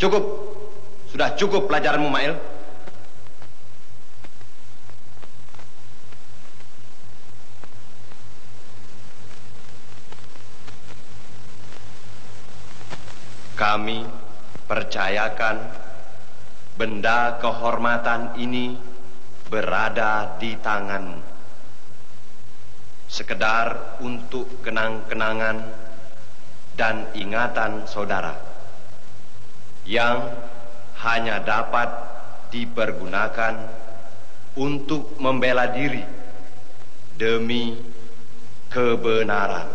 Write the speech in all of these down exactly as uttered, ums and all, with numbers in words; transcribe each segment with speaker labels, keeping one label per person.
Speaker 1: Cukup. Sudah cukup pelajaranmu, Mail. Kami percayakan benda kehormatan ini berada di tanganmu. Sekedar untuk kenang-kenangan dan ingatan saudara yang hanya dapat dipergunakan untuk membela diri demi kebenaran.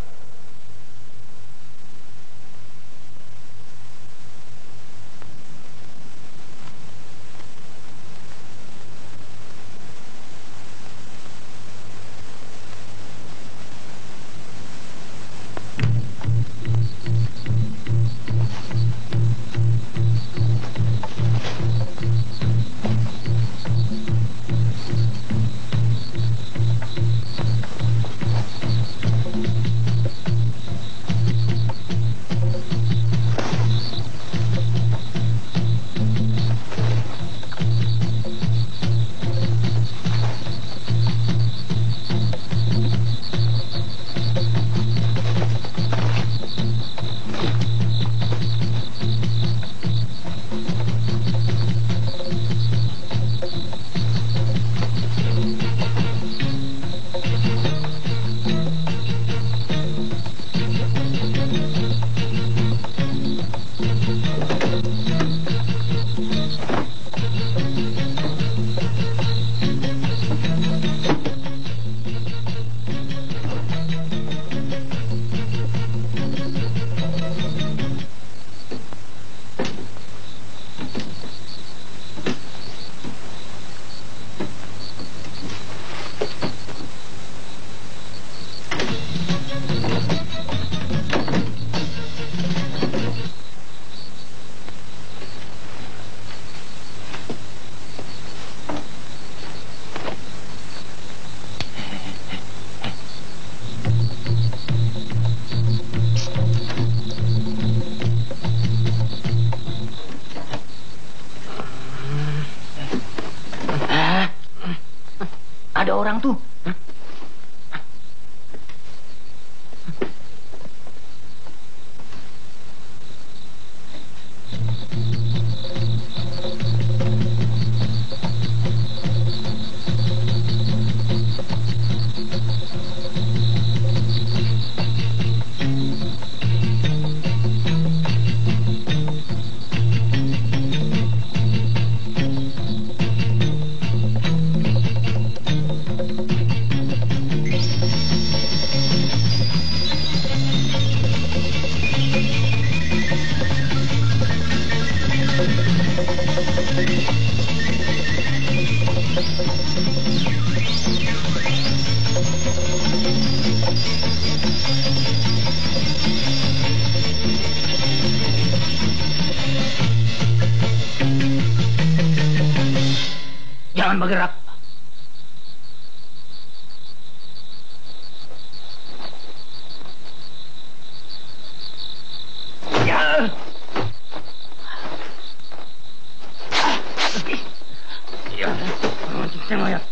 Speaker 2: Ada orang tuh. Hah? Jangan bergerak. Ya. Ya. Tengok ya.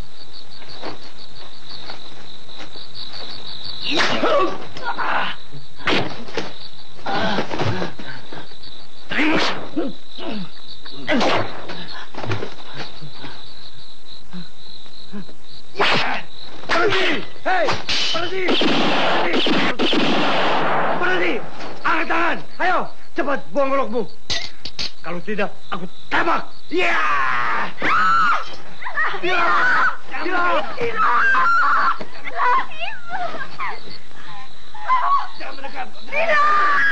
Speaker 3: Berhenti! Hei! Berhenti! Berhenti! Berhenti! Angkat tangan! Ayo! Cepat buang golokmu! Kalau tidak, aku tembak! Ya! Ya! Ya! Jangan mendekat! Tidak!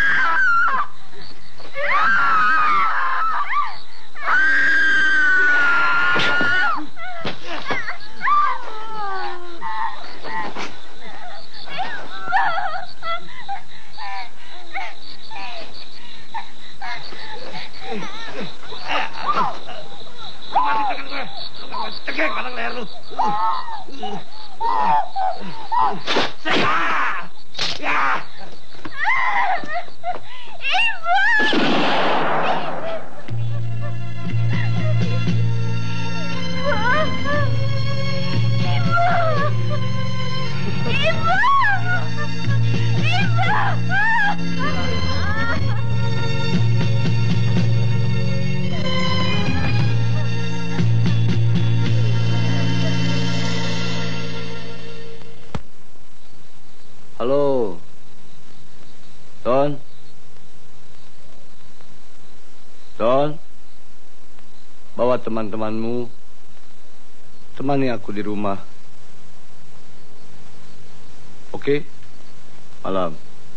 Speaker 3: Cekek batang leher lu. Saya. Ya.
Speaker 4: Ibu. Halo. Ton. Ton. Bawa teman-temanmu. Temani aku di rumah. Oke? Malam.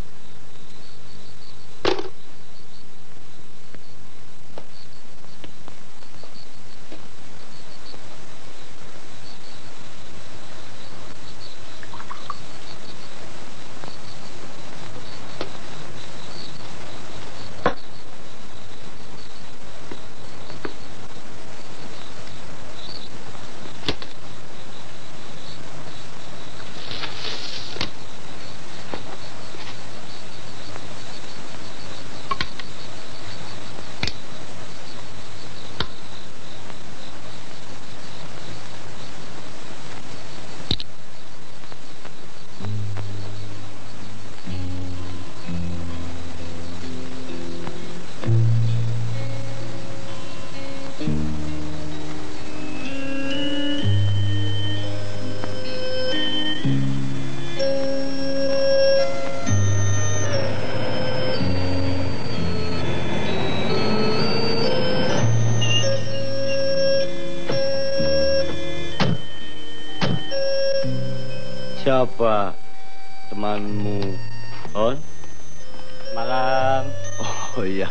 Speaker 4: Siapa temanmu, On?
Speaker 2: Malam.
Speaker 4: Oh iya,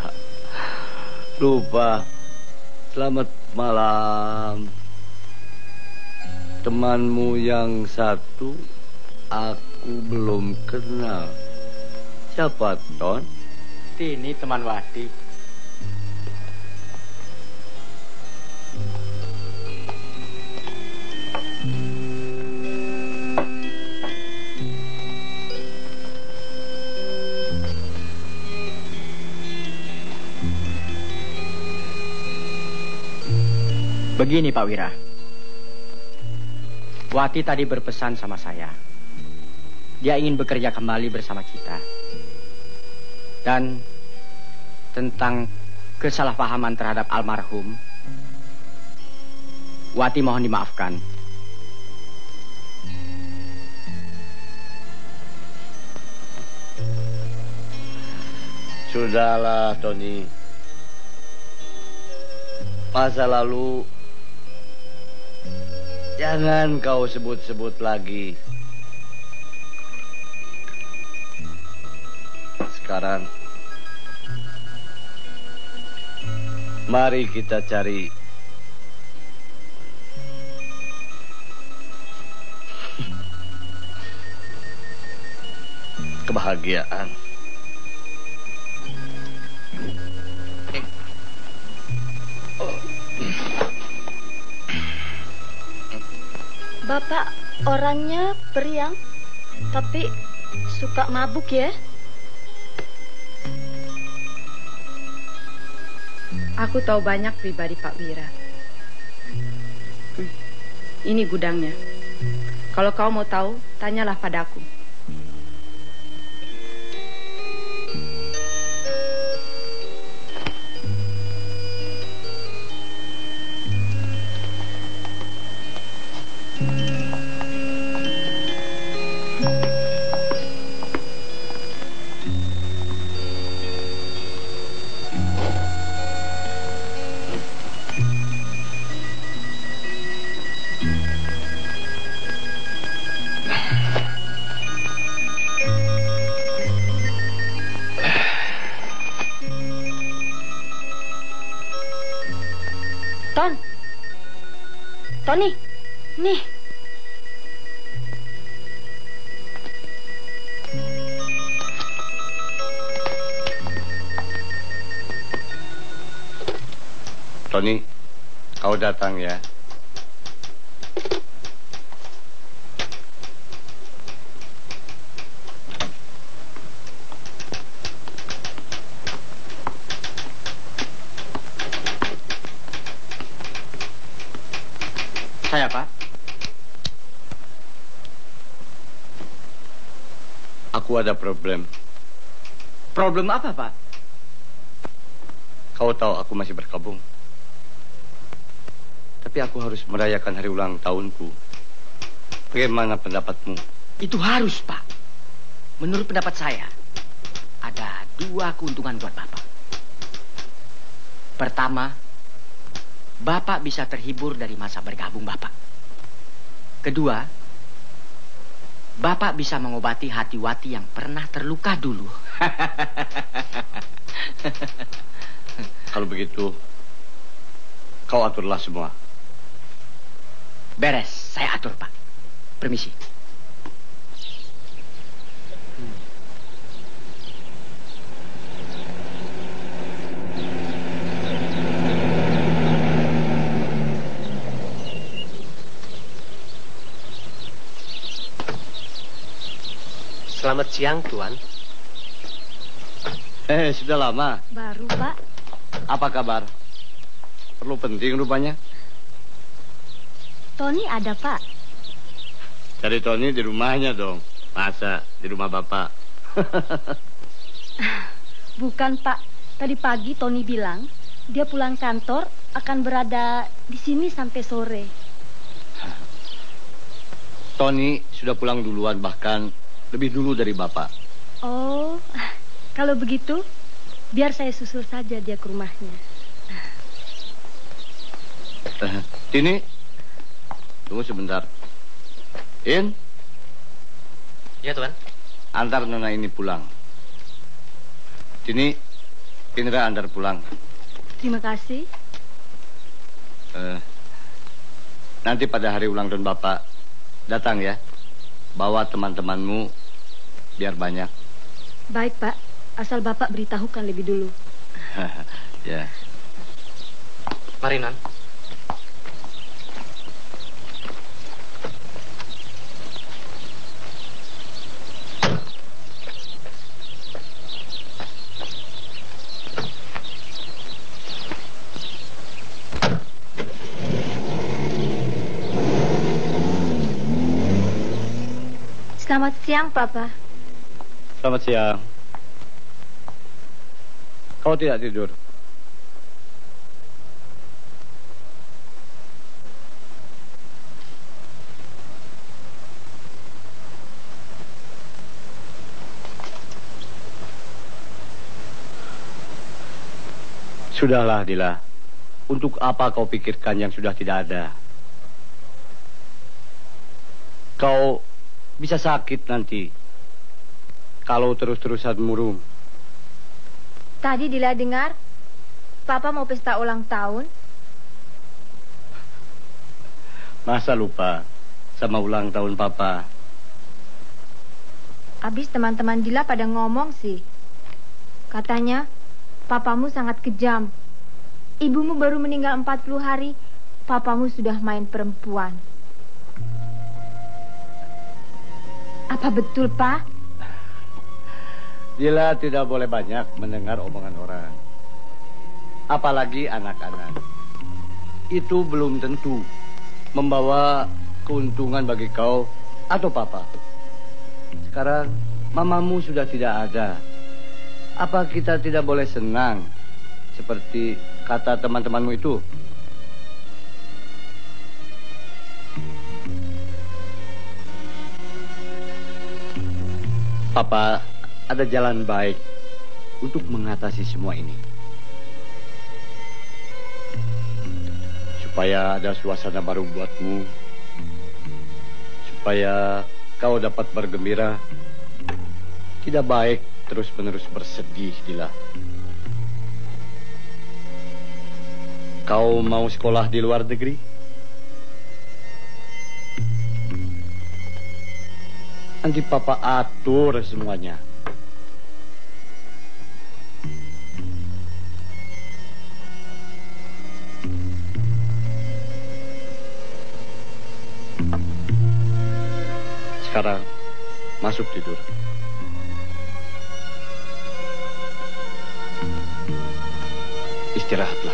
Speaker 4: lupa. Selamat malam. Temanmu yang satu aku belum kenal. Siapa, Ton?
Speaker 2: Ini teman Wati. Begini Pak Wira, Wati tadi berpesan sama saya. Dia ingin bekerja kembali bersama kita. Dan tentang kesalahpahaman terhadap almarhum, Wati mohon dimaafkan.
Speaker 4: Sudahlah, Tony. Masa lalu jangan kau sebut-sebut lagi. Sekarang, mari kita cari kebahagiaan.
Speaker 5: Bapak orangnya periang, tapi suka mabuk ya?
Speaker 6: Aku tahu banyak pribadi Pak Wira. Ini gudangnya. Kalau kau mau tahu, tanyalah padaku.
Speaker 5: Ton, Tony, nih.
Speaker 4: Tony, kau datang ya.
Speaker 2: Saya, Pak.
Speaker 4: Aku ada problem.
Speaker 2: Problem apa, Pak?
Speaker 4: Kau tahu aku masih berkabung. Tapi aku harus merayakan hari ulang tahunku. Bagaimana pendapatmu?
Speaker 2: Itu harus, Pak. menurut pendapat saya, ada dua keuntungan buat Bapak. Pertama, Bapak bisa terhibur dari masa bergabung Bapak. Kedua, Bapak bisa mengobati hati Wati yang pernah terluka dulu.
Speaker 4: Kalau begitu, kau aturlah semua.
Speaker 2: Beres, saya atur, Pak. Permisi.
Speaker 7: Selamat siang, Tuan.
Speaker 4: Eh, sudah lama.
Speaker 5: Baru, Pak.
Speaker 4: Apa kabar? Perlu penting rupanya.
Speaker 5: Tony ada, Pak.
Speaker 4: Cari Tony di rumahnya dong. Masa di rumah Bapak?
Speaker 5: Bukan, Pak. Tadi pagi Tony bilang dia pulang kantor akan berada di sini sampai sore.
Speaker 4: Tony sudah pulang duluan, bahkan lebih dulu dari Bapak.
Speaker 5: Oh, kalau begitu biar saya susul saja dia ke rumahnya.
Speaker 4: Eh, Tini, tunggu sebentar. In,
Speaker 7: Ya, Tuan.
Speaker 4: antar nona ini pulang. Tini, Indra antar pulang.
Speaker 5: Terima kasih.
Speaker 4: Eh, nanti pada hari ulang tahun Bapak, datang ya. Bawa teman-temanmu biar banyak.
Speaker 5: Baik, Pak. Asal Bapak beritahukan lebih dulu.
Speaker 4: Ya.
Speaker 7: Mari, Non.
Speaker 5: Selamat siang, Papa.
Speaker 4: Selamat siang. Kau tidak tidur? Sudahlah, Dila. Untuk apa kau pikirkan yang sudah tidak ada? Kau bisa sakit nanti kalau terus-terusan murung.
Speaker 5: Tadi Dila dengar Papa mau pesta ulang tahun.
Speaker 4: Masa lupa sama ulang tahun Papa?
Speaker 5: Habis teman-teman Dila pada ngomong sih. Katanya papamu sangat kejam. Ibumu baru meninggal empat puluh hari, papamu sudah main perempuan. Apa betul, Pak?
Speaker 4: Dila tidak boleh banyak mendengar omongan orang. Apalagi anak-anak. Itu belum tentu membawa keuntungan bagi kau atau Papa. Sekarang mamamu sudah tidak ada. Apa kita tidak boleh senang seperti kata teman-temanmu itu? Papa ada jalan baik untuk mengatasi semua ini. Supaya ada suasana baru buatmu. Supaya kau dapat bergembira. Tidak baik terus-menerus bersedih, Dila. Kau mau sekolah di luar negeri? Nanti Papa atur semuanya. Sekarang masuk tidur. Istirahatlah.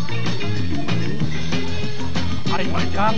Speaker 3: Aing majang.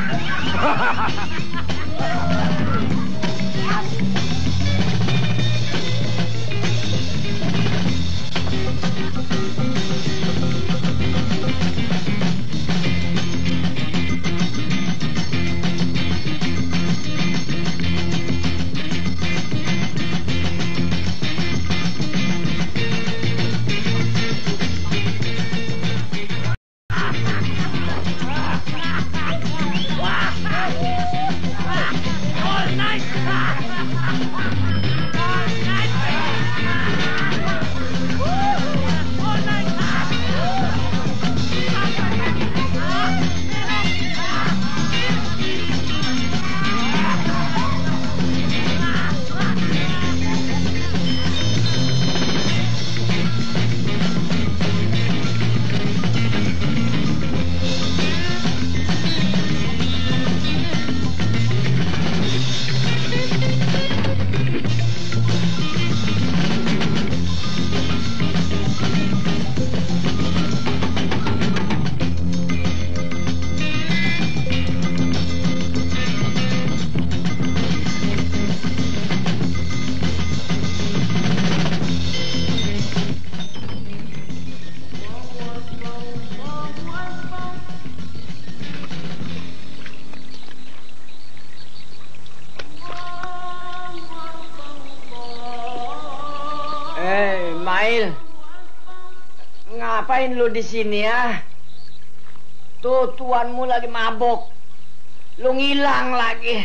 Speaker 8: Ngapain lu di sini ya? Tuh tuanmu lagi mabok. Lu ngilang lagi.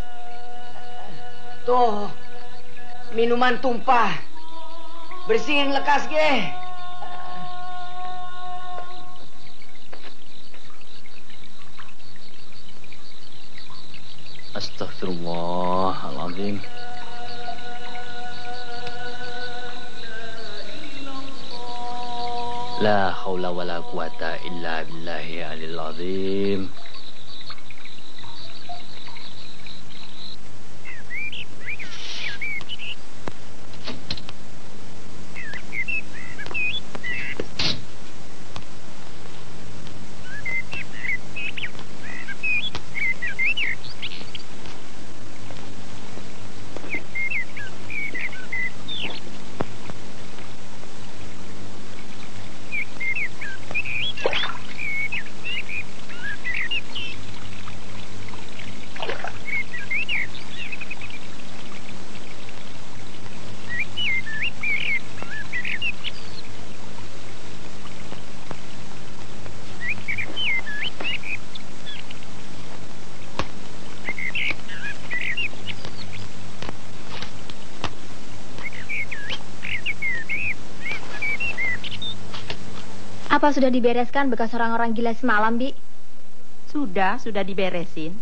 Speaker 8: Tuh minuman tumpah. Bersihin lekas ge.
Speaker 4: Astagfirullahaladzim. La haula wala quwata illa billahi alil azim.
Speaker 5: Apa sudah dibereskan bekas orang-orang gila semalam, Bi?
Speaker 6: Sudah, sudah diberesin.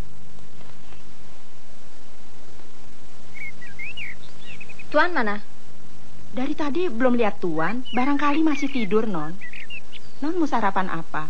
Speaker 5: Tuan mana?
Speaker 6: Dari tadi belum lihat Tuan, barangkali masih tidur, Non. Non mau sarapan apa?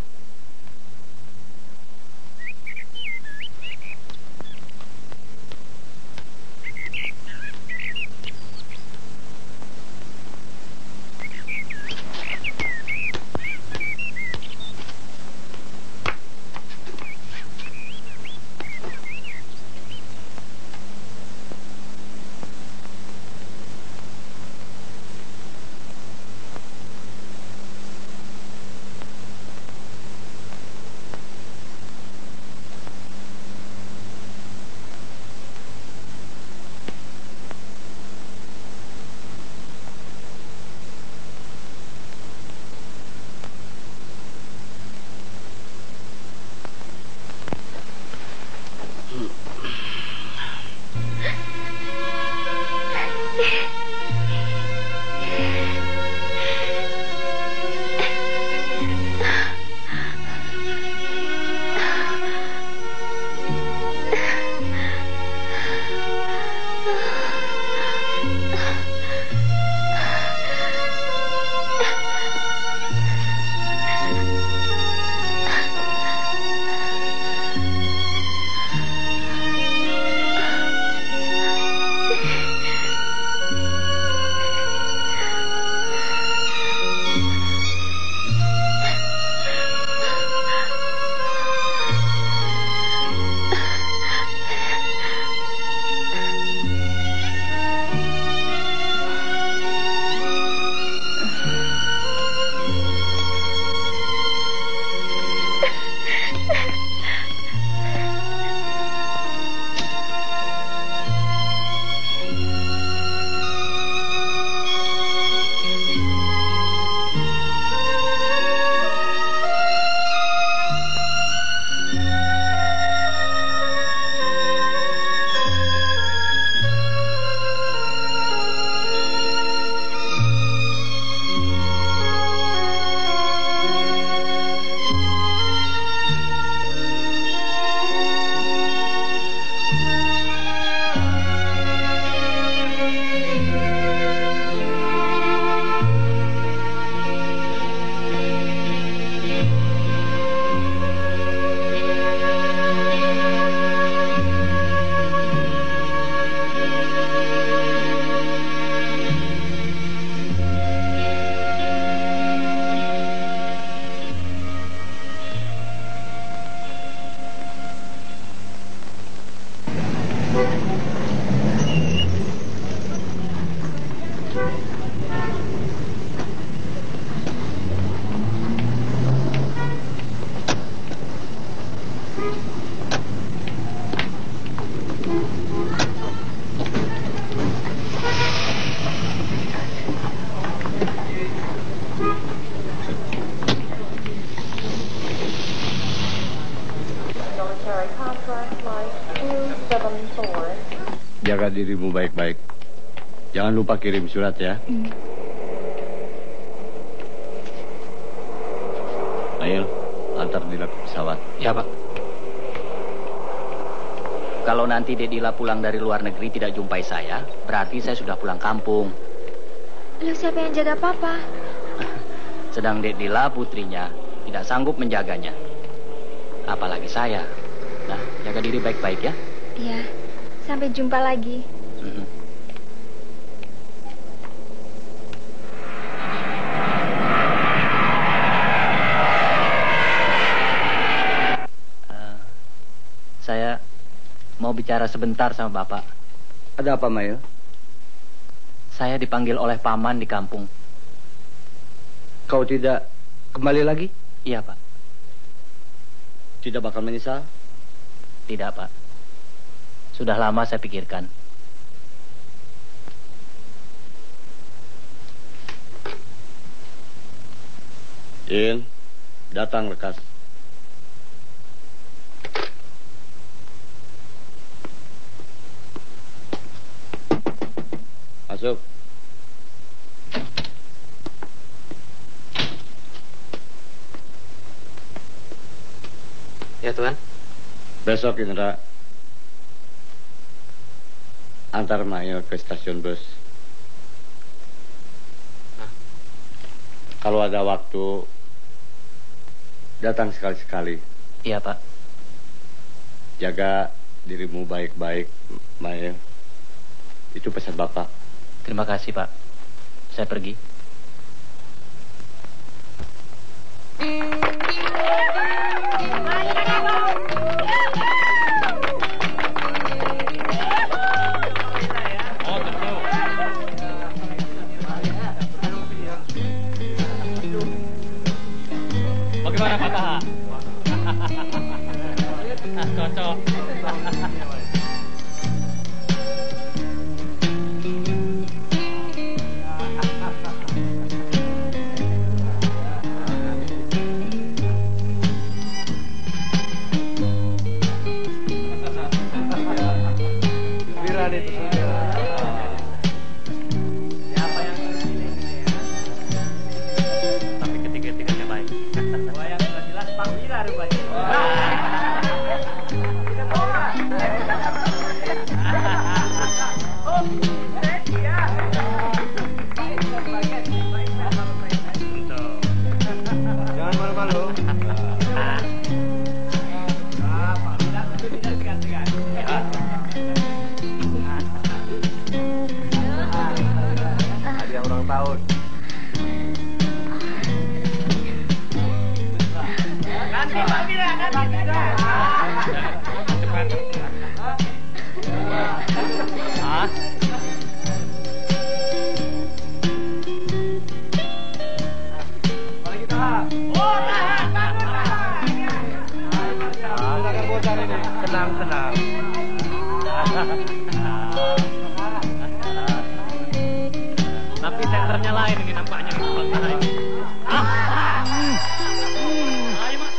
Speaker 4: Jaga dirimu baik-baik. Jangan lupa kirim surat ya.
Speaker 5: Hmm.
Speaker 4: Mail, antar Dila ke pesawat.
Speaker 2: Ya, Pak. Kalau nanti Dek Dila pulang dari luar negeri tidak jumpai saya, berarti saya sudah pulang kampung.
Speaker 5: Lalu siapa yang jaga papa?
Speaker 2: Sedang Dek Dila putrinya tidak sanggup menjaganya. Apalagi saya. Nah, jaga diri baik-baik ya.
Speaker 5: Iya, sampai jumpa lagi.
Speaker 2: Mm-mm. Uh, saya mau bicara sebentar sama Bapak.
Speaker 4: Ada apa, Mail?
Speaker 2: Saya dipanggil oleh paman di kampung.
Speaker 4: Kau tidak kembali lagi?
Speaker 2: Iya, Pak.
Speaker 4: Tidak bakal menyesal?
Speaker 2: Tidak, Pak. Sudah lama saya pikirkan.
Speaker 4: In, datang lekas. Masuk.
Speaker 7: Ya, Tuan.
Speaker 4: Besok, Indra, antar Mail ke stasiun bus.
Speaker 7: Hah?
Speaker 4: Kalau ada waktu, datang sekali-sekali.
Speaker 2: Iya, Pak.
Speaker 4: Jaga dirimu baik-baik, Mail. Itu pesan Bapak.
Speaker 2: Terima kasih, Pak. Saya pergi.
Speaker 3: Bagaimana Pak Taha? Cocok.
Speaker 2: Tapi ketiga-tiganya baik.
Speaker 1: Jangan malu-malu. Hadiah ulang tahun.
Speaker 3: Hah?
Speaker 1: Tenang, tenang.
Speaker 3: Tapi senternya lain ini nampaknya nih Pak Taha ini. Ah. Ayo, Mak.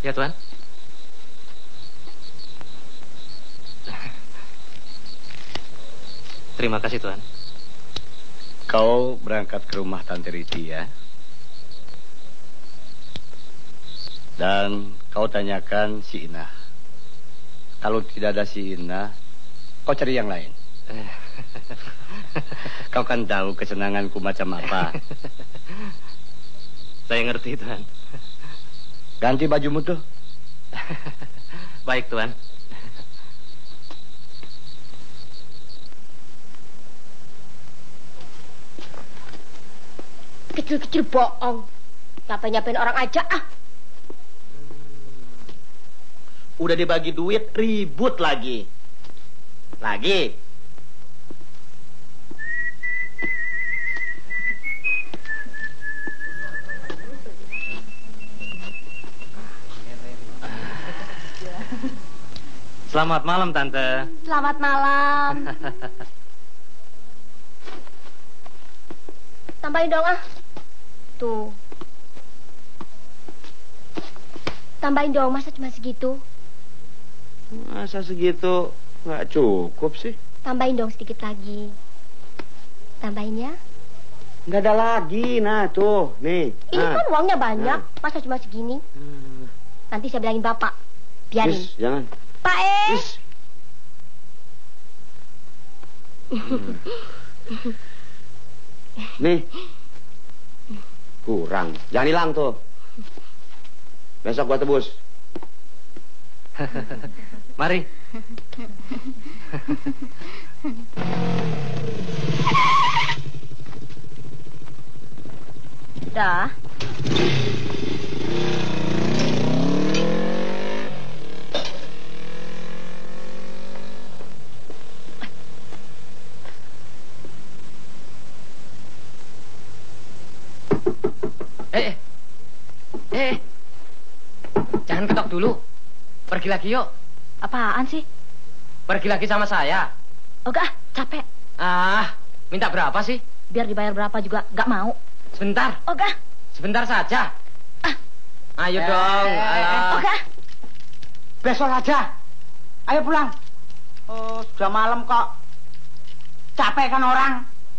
Speaker 7: Ya, Tuan. Terima kasih, Tuan.
Speaker 4: Kau berangkat ke rumah Tante Riti ya. Dan kau tanyakan si Inah. Kalau tidak ada si Inah, kau cari yang lain. Kau kan tahu kesenanganku macam apa.
Speaker 7: Saya ngerti, Tuan.
Speaker 4: Ganti bajumu tuh.
Speaker 7: Baik, Tuan.
Speaker 9: Kecil-kecil bohong. Nyapa-nyapain orang aja ah.
Speaker 8: Udah dibagi duit, ribut lagi. Lagi.
Speaker 7: Selamat malam, Tante.
Speaker 9: Selamat malam. Tambahin dong ah. Tuh. Tambahin dong, masa cuma segitu?
Speaker 8: Masa segitu nggak cukup sih?
Speaker 9: Tambahin dong sedikit lagi. Tambahin ya.
Speaker 8: Nggak ada lagi, nah tuh, nih.
Speaker 9: Ini
Speaker 8: nah.
Speaker 9: kan uangnya banyak,
Speaker 8: Nah.
Speaker 9: masa cuma segini?
Speaker 8: Hmm.
Speaker 9: Nanti saya bilangin bapak. Biarin.
Speaker 8: Is, jangan.
Speaker 9: Pak eh.
Speaker 8: Is. Hmm. Nih. Kurang. Jangan hilang tuh. Besok gua tebus.
Speaker 7: Mari.
Speaker 9: Dah.
Speaker 7: Eh, eh, eh, jangan ketok dulu. Pergi lagi yuk.
Speaker 9: Apaan sih?
Speaker 7: Pergi lagi sama saya.
Speaker 9: Enggak, capek.
Speaker 7: Ah, minta berapa sih?
Speaker 9: Biar dibayar berapa juga gak mau.
Speaker 7: Sebentar,
Speaker 9: Enggak.
Speaker 7: sebentar saja.
Speaker 9: Ah.
Speaker 7: Ayo dong. alah.
Speaker 9: Enggak.
Speaker 6: Besok aja. Ayo pulang. Oh, sudah malam kok. Capek kan orang.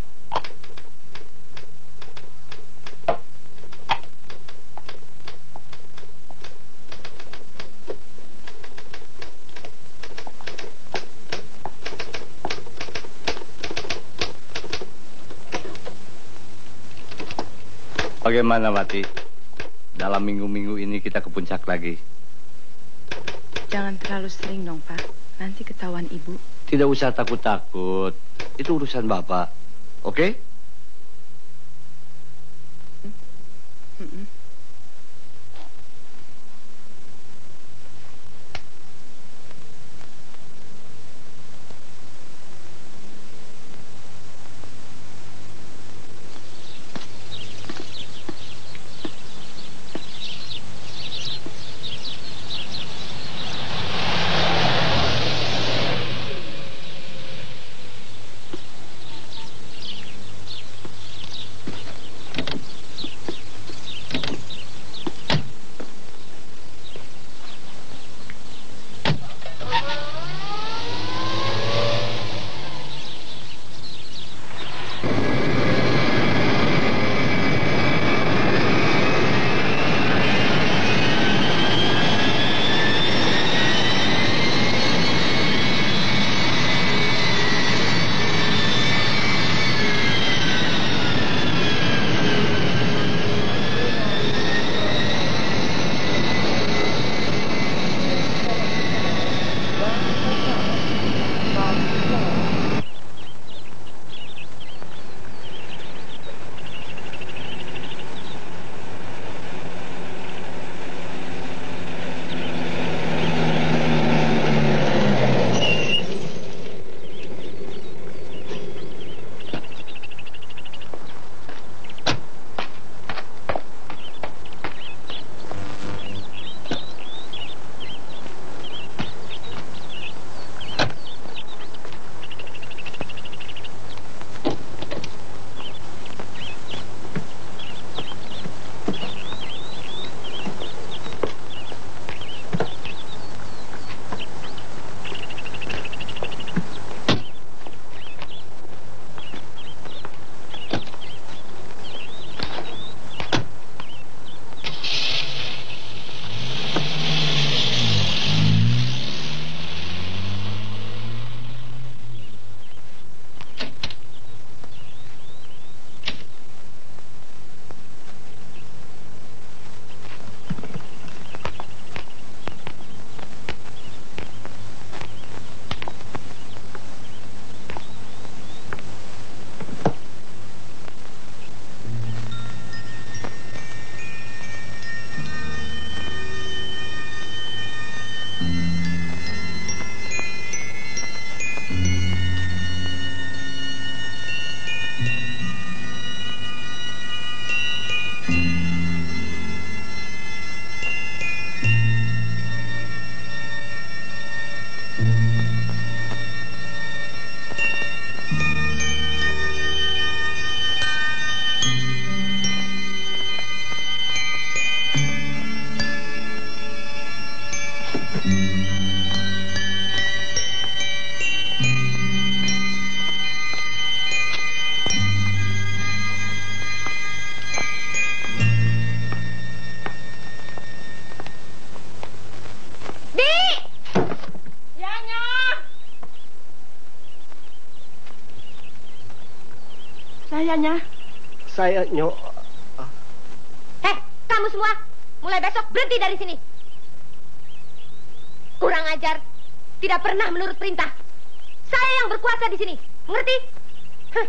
Speaker 4: Bagaimana, Mati? Dalam minggu-minggu ini kita ke puncak lagi.
Speaker 6: Jangan terlalu sering dong, Pak. Nanti ketahuan Ibu.
Speaker 4: Tidak usah takut-takut. Itu urusan Bapak. Oke?
Speaker 6: Mm-mm. kaliannya?
Speaker 1: Saya nyok.
Speaker 5: Heh, kamu semua, mulai besok berhenti dari sini. Kurang ajar, tidak pernah menurut perintah. Saya yang berkuasa di sini, mengerti? Heh.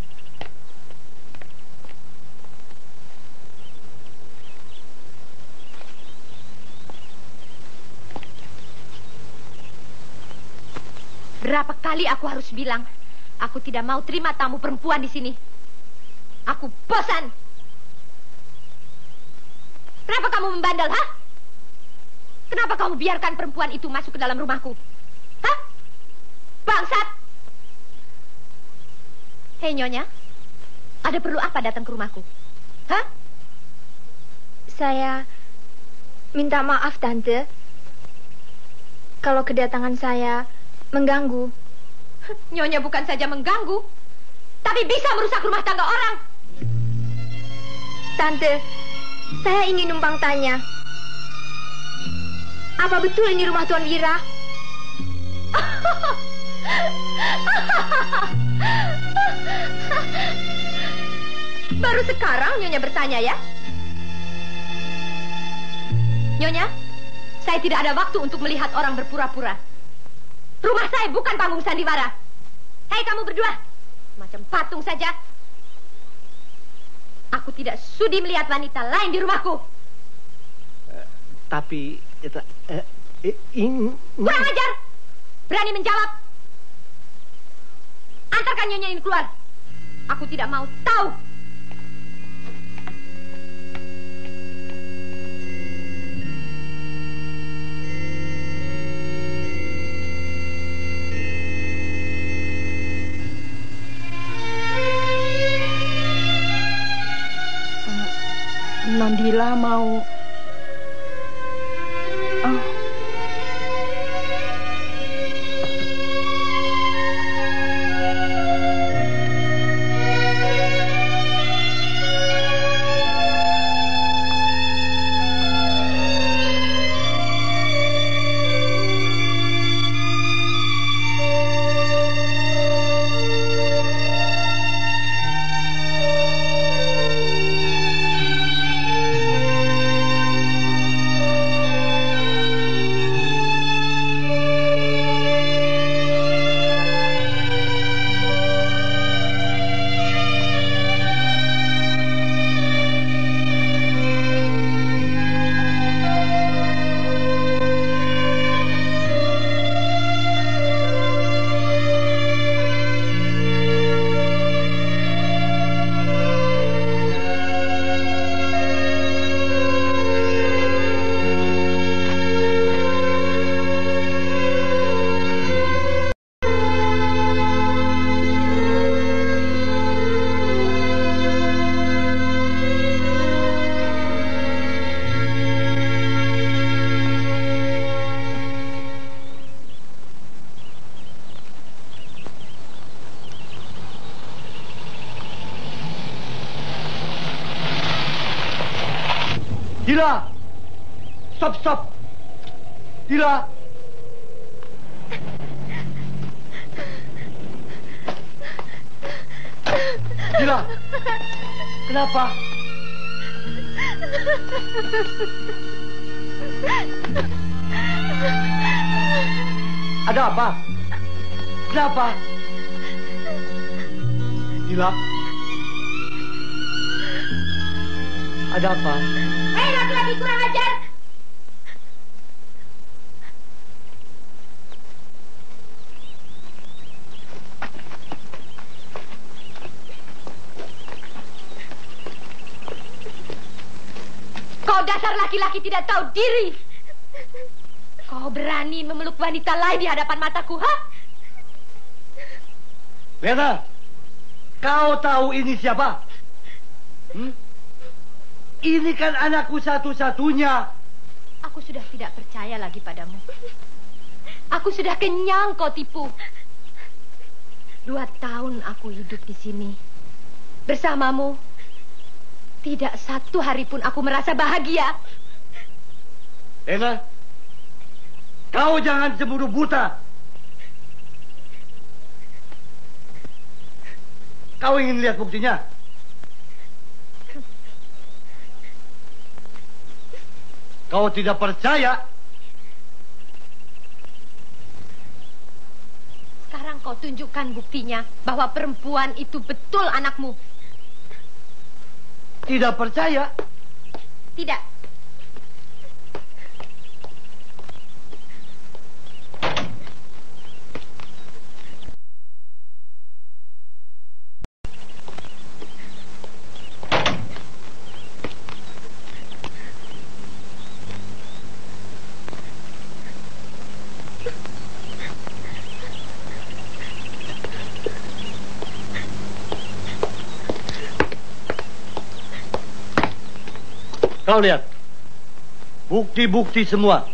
Speaker 5: Berapa kali aku harus bilang, aku tidak mau terima tamu perempuan di sini. Aku bosan. Kenapa kamu membandel, ha? Kenapa kamu biarkan perempuan itu masuk ke dalam rumahku? Hah? Bangsat! Hei Nyonya, ada perlu apa datang ke rumahku? Hah?
Speaker 10: Saya minta maaf, Tante. Kalau kedatangan saya mengganggu.
Speaker 5: Nyonya bukan saja mengganggu, tapi bisa merusak rumah tangga orang.
Speaker 10: Tante, saya ingin numpang tanya. Apa betul ini rumah Tuan Wira?
Speaker 5: Baru sekarang Nyonya bertanya ya? Nyonya, saya tidak ada waktu untuk melihat orang berpura-pura. Rumah saya bukan panggung sandiwara. Hei kamu berdua, macam patung saja. Aku tidak sudi melihat wanita lain di rumahku.
Speaker 1: Uh, tapi itu uh, ini
Speaker 5: kurang ajar. Berani menjawab. Antarkan Nyonya ini keluar. Aku tidak mau tahu.
Speaker 6: Nondila mau... Oh.
Speaker 4: Dila! Stop, stop! Dila! Dila! Kenapa? Ada apa? Kenapa? Dila? Ada apa?
Speaker 5: Hei laki-laki kurang ajar! Kau dasar laki-laki tidak tahu diri. Kau berani memeluk wanita lain di hadapan mataku, ha?
Speaker 4: Lena, kau tahu ini siapa? Hmm? Ini kan anakku satu-satunya.
Speaker 5: Aku sudah tidak percaya lagi padamu. Aku sudah kenyang kau tipu. Dua tahun aku hidup di sini. Bersamamu. Tidak satu hari pun aku merasa bahagia.
Speaker 4: Lena, kau jangan cemburu buta. Kau ingin lihat buktinya? kau tidak percaya?
Speaker 5: Sekarang kau tunjukkan buktinya bahwa perempuan itu betul anakmu.
Speaker 4: Tidak percaya?
Speaker 5: Tidak.
Speaker 4: Kau lihat, bukti-bukti semua.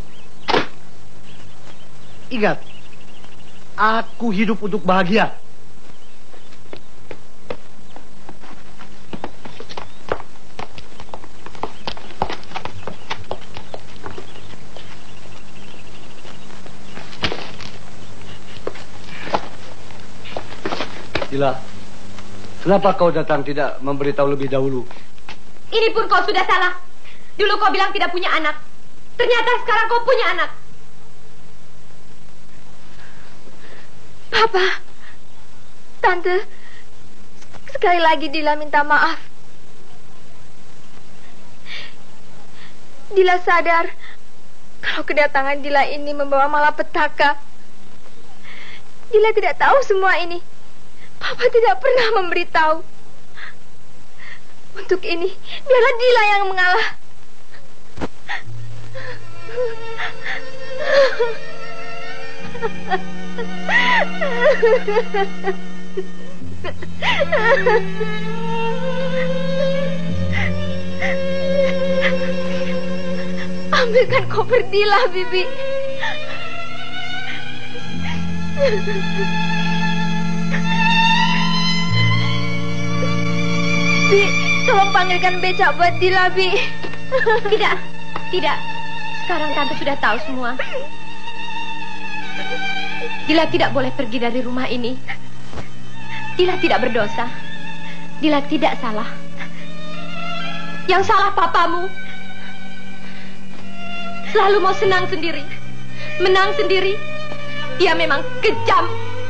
Speaker 4: Ingat, aku hidup untuk bahagia. Dila, kenapa kau datang tidak memberitahu lebih dahulu?
Speaker 5: Ini pun kau sudah salah. Dulu kau bilang tidak punya anak. Ternyata sekarang kau punya anak.
Speaker 10: Papa, Tante, sekali lagi Dila minta maaf. Dila sadar kalau kedatangan Dila ini membawa malapetaka. Dila tidak tahu semua ini. Papa tidak pernah memberitahu. Untuk ini, biarlah Dila yang mengalah. Ambilkan koper Dila, Bibi. Bi, tolong panggilkan becak buat Dila, Bi.
Speaker 5: Tidak, tidak. Sekarang Tante sudah tahu semua. Dila tidak boleh pergi dari rumah ini. Dila tidak berdosa. Dila tidak salah. Yang salah papamu. Selalu mau senang sendiri, menang sendiri. Dia memang kejam.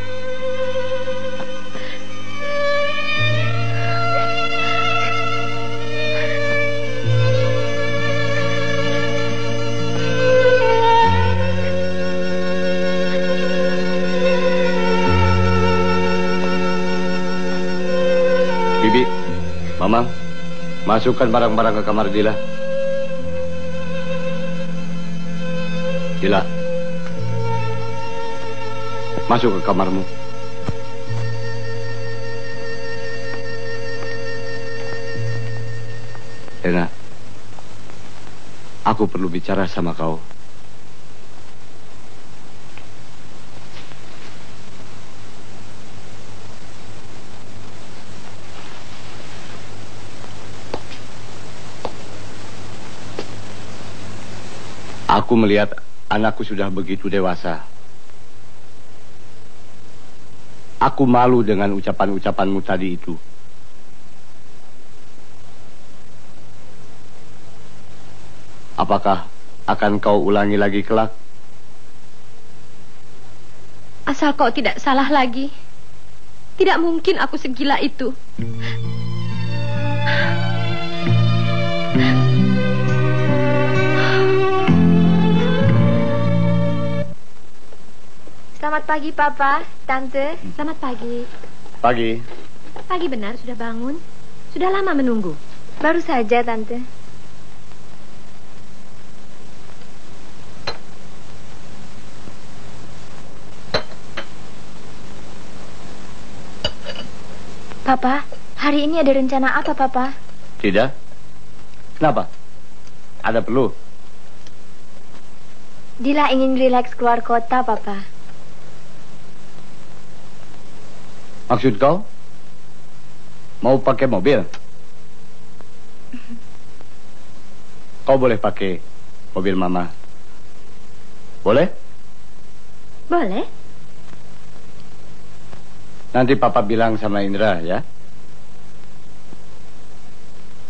Speaker 4: Bibi, Mama, masukkan barang-barang ke kamar Dila. Dila, masuk ke kamarmu. Lena, aku perlu bicara sama kau. Aku melihat anakku sudah begitu dewasa. Aku malu dengan ucapan-ucapanmu tadi itu. Apakah akan kau ulangi lagi kelak?
Speaker 5: Asal kau tidak salah lagi. Tidak mungkin aku segila itu.
Speaker 10: Selamat pagi, Papa, Tante.
Speaker 5: Selamat pagi.
Speaker 4: Pagi.
Speaker 5: Pagi benar, sudah bangun. Sudah lama menunggu.
Speaker 10: Baru saja, Tante. Papa, hari ini ada rencana apa, Papa?
Speaker 4: Tidak. Kenapa? Ada perlu?
Speaker 10: Dila ingin rileks keluar kota, Papa.
Speaker 4: Maksud kau? Mau pakai mobil? Kau boleh pakai mobil Mama. Boleh?
Speaker 5: Boleh.
Speaker 4: Nanti Papa bilang sama Indra, ya.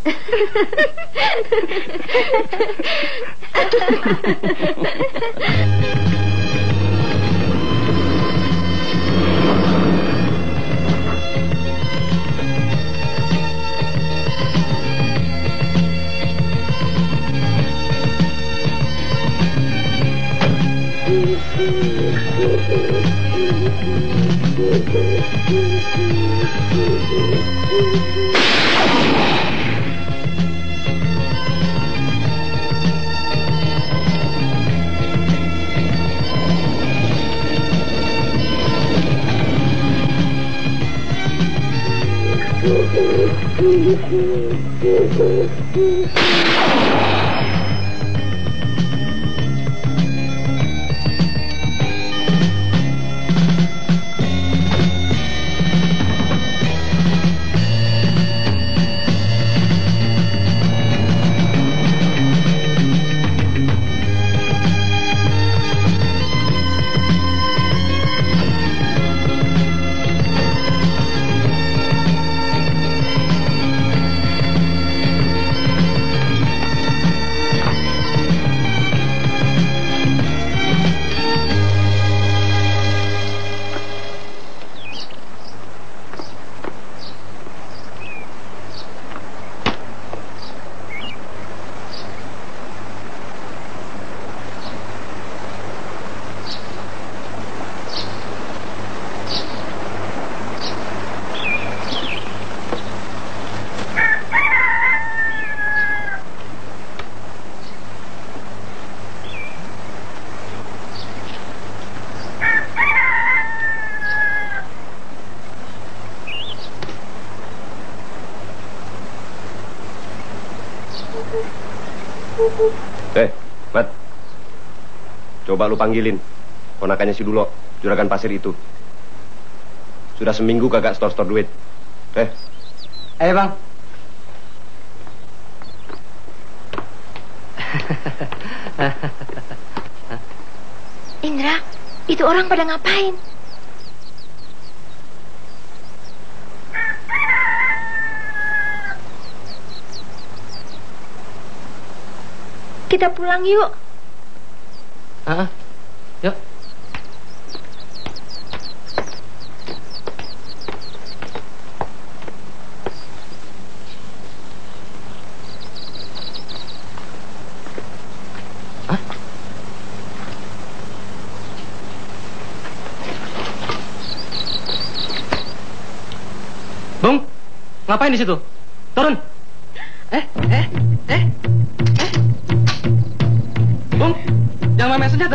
Speaker 11: Eh, Mat. Coba lu panggilin ponakannya si Dulo, juragan pasir itu. Sudah seminggu kagak stor-stor duit. Eh.
Speaker 6: Ayo, Bang.
Speaker 10: Indra, itu orang pada ngapain? Kita pulang yuk.
Speaker 7: Ah, yuk. Hah? Bung, ngapain di situ? Turun. Eh, eh, eh. Bung, jangan main senjata.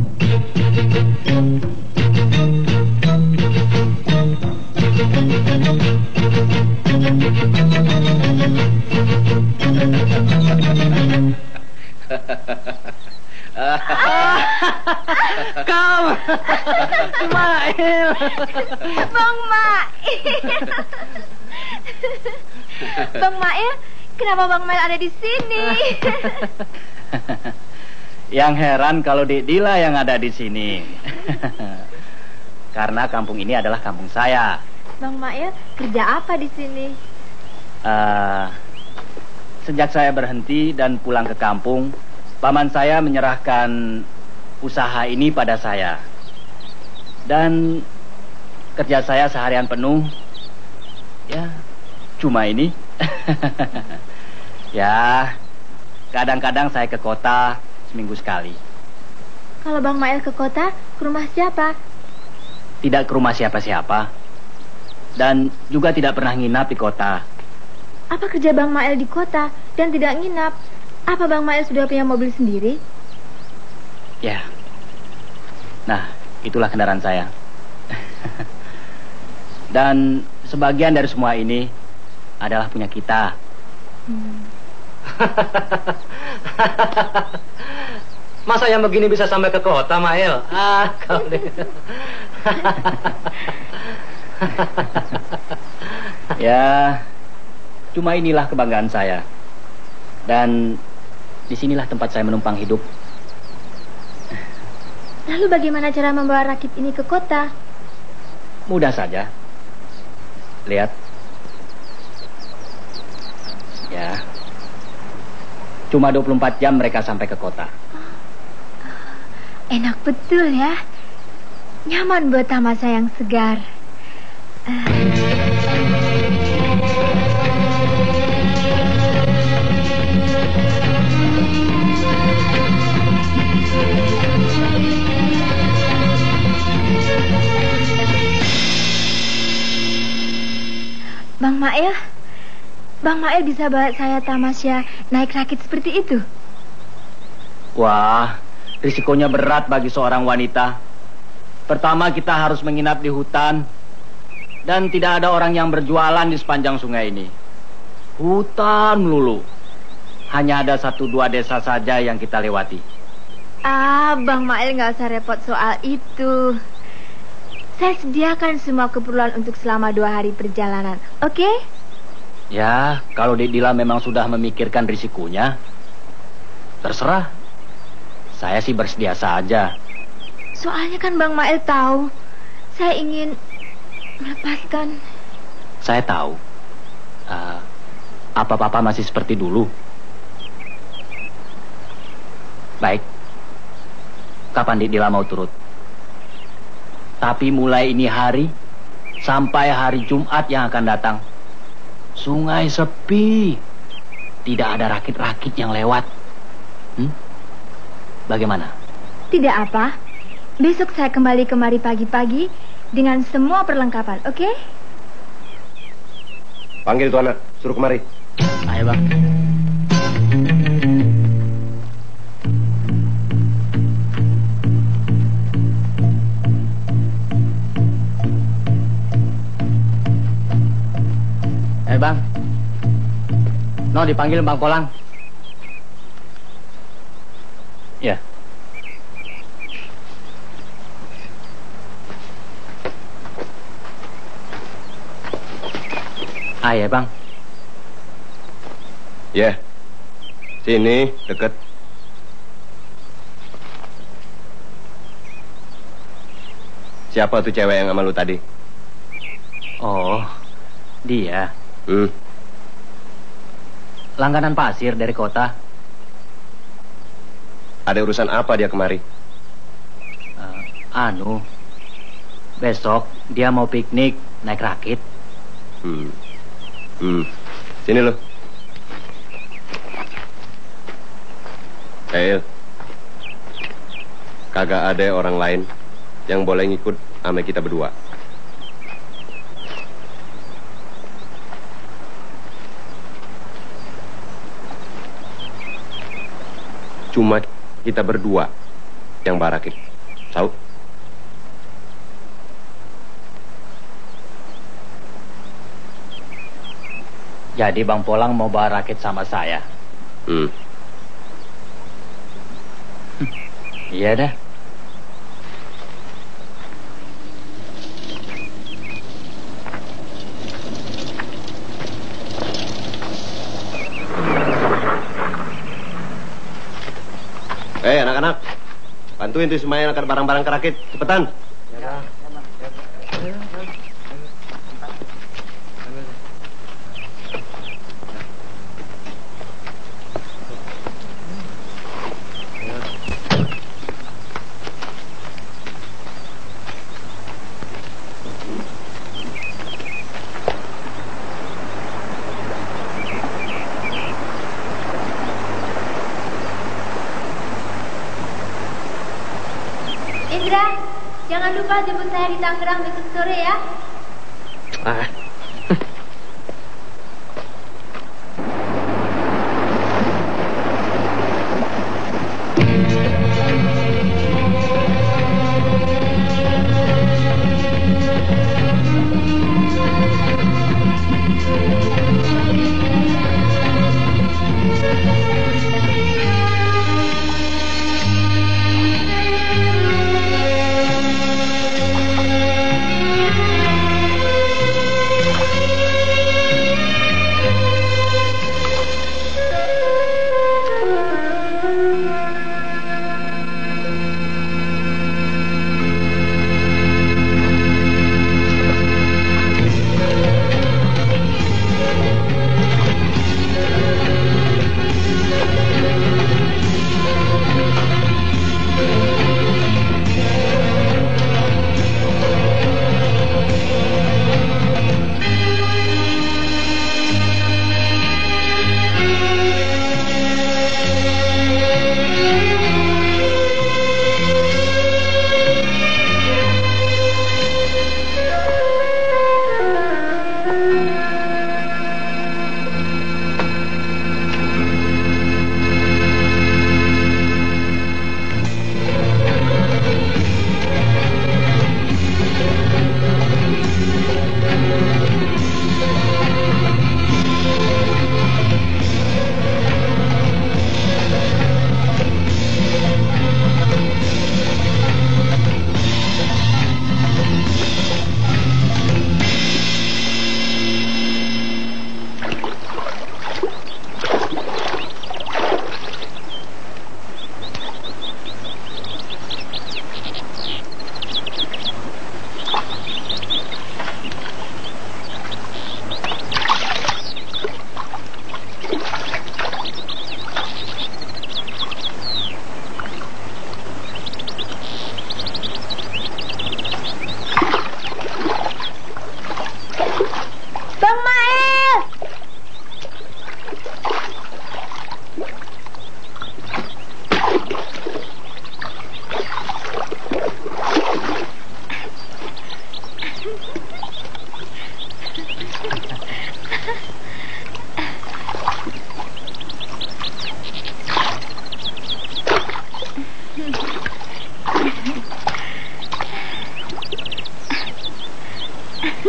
Speaker 7: Kau, Mail.
Speaker 10: Bang Mail. Bang Mail, kenapa Bang Mail ada di sini?
Speaker 2: Yang heran kalau Dek Dila yang ada di sini. Karena kampung ini adalah kampung saya.
Speaker 10: Bang Mail, kerja apa di sini?
Speaker 2: Uh, sejak saya berhenti dan pulang ke kampung, paman saya menyerahkan usaha ini pada saya. Dan kerja saya seharian penuh, ya cuma ini. Ya, kadang-kadang saya ke kota seminggu sekali.
Speaker 10: Kalau Bang Mail ke kota, ke rumah siapa?
Speaker 2: Tidak ke rumah siapa-siapa. Dan juga tidak pernah nginap di kota.
Speaker 10: Apa kerja Bang Mail di kota dan tidak nginap? Apa Bang Mail sudah punya mobil sendiri?
Speaker 2: Ya. Nah, itulah kendaraan saya. Dan sebagian dari semua ini adalah punya kita. Hmm.
Speaker 7: Masa yang begini bisa sampai ke kota, Mail? Ah, kau deh.
Speaker 2: Ya, cuma inilah kebanggaan saya. Dan disinilah tempat saya menumpang hidup.
Speaker 10: Lalu bagaimana cara membawa rakit ini ke kota?
Speaker 2: Mudah saja. Lihat. Ya. Cuma dua puluh empat jam mereka sampai ke kota.
Speaker 10: Enak betul ya. Nyaman buat Tamasa yang segar. Uh. Bang Mail, Bang Mail bisa bawa saya Tamasya naik rakit seperti itu?
Speaker 2: Wah, risikonya berat bagi seorang wanita. Pertama kita harus menginap di hutan. Dan tidak ada orang yang berjualan di sepanjang sungai ini. Hutan melulu. Hanya ada satu dua desa saja yang kita lewati.
Speaker 10: Ah, Bang Mail nggak usah repot soal itu. Saya sediakan semua keperluan untuk selama dua hari perjalanan, oke? Okay?
Speaker 2: Ya, kalau Dek Dila memang sudah memikirkan risikonya, terserah. Saya sih bersedia saja.
Speaker 10: Soalnya kan Bang Mail tahu, saya ingin melepaskan.
Speaker 2: Saya tahu. Uh, apa Papa masih seperti dulu? Baik. Kapan Dek Dila mau turut? Tapi mulai ini hari sampai hari Jumat yang akan datang, sungai sepi. Tidak ada rakit-rakit yang lewat. Hmm? Bagaimana?
Speaker 10: Tidak apa. Besok saya kembali kemari pagi-pagi dengan semua perlengkapan, oke? Okay?
Speaker 11: Panggil tuh anak, suruh kemari.
Speaker 2: Ayo bang. Eh bang, no dipanggil Bang Polang. Ya. Ah ya bang.
Speaker 11: Ya, sini deket. Siapa tuh cewek yang sama lu tadi?
Speaker 2: Oh, dia.
Speaker 11: Hmm.
Speaker 2: Langganan pasir dari kota.
Speaker 11: Ada urusan apa dia kemari?
Speaker 2: Uh, anu, besok dia mau piknik naik rakit.
Speaker 11: Hmm. Hmm. Sini lo. Eh, kagak ada orang lain yang boleh ngikut sama kita berdua. Cuma kita berdua yang barakin. Tahu?
Speaker 2: Jadi Bang Polang mau bawa rakit sama saya.
Speaker 11: Hmm.
Speaker 2: Iya dah.
Speaker 11: Eh, anak-anak, bantuin tuh semuanya angkat barang-barang ke rakit, cepetan. Ya,
Speaker 10: Indra, jangan lupa jemput saya di Tangerang besok sore ya.
Speaker 11: Ah.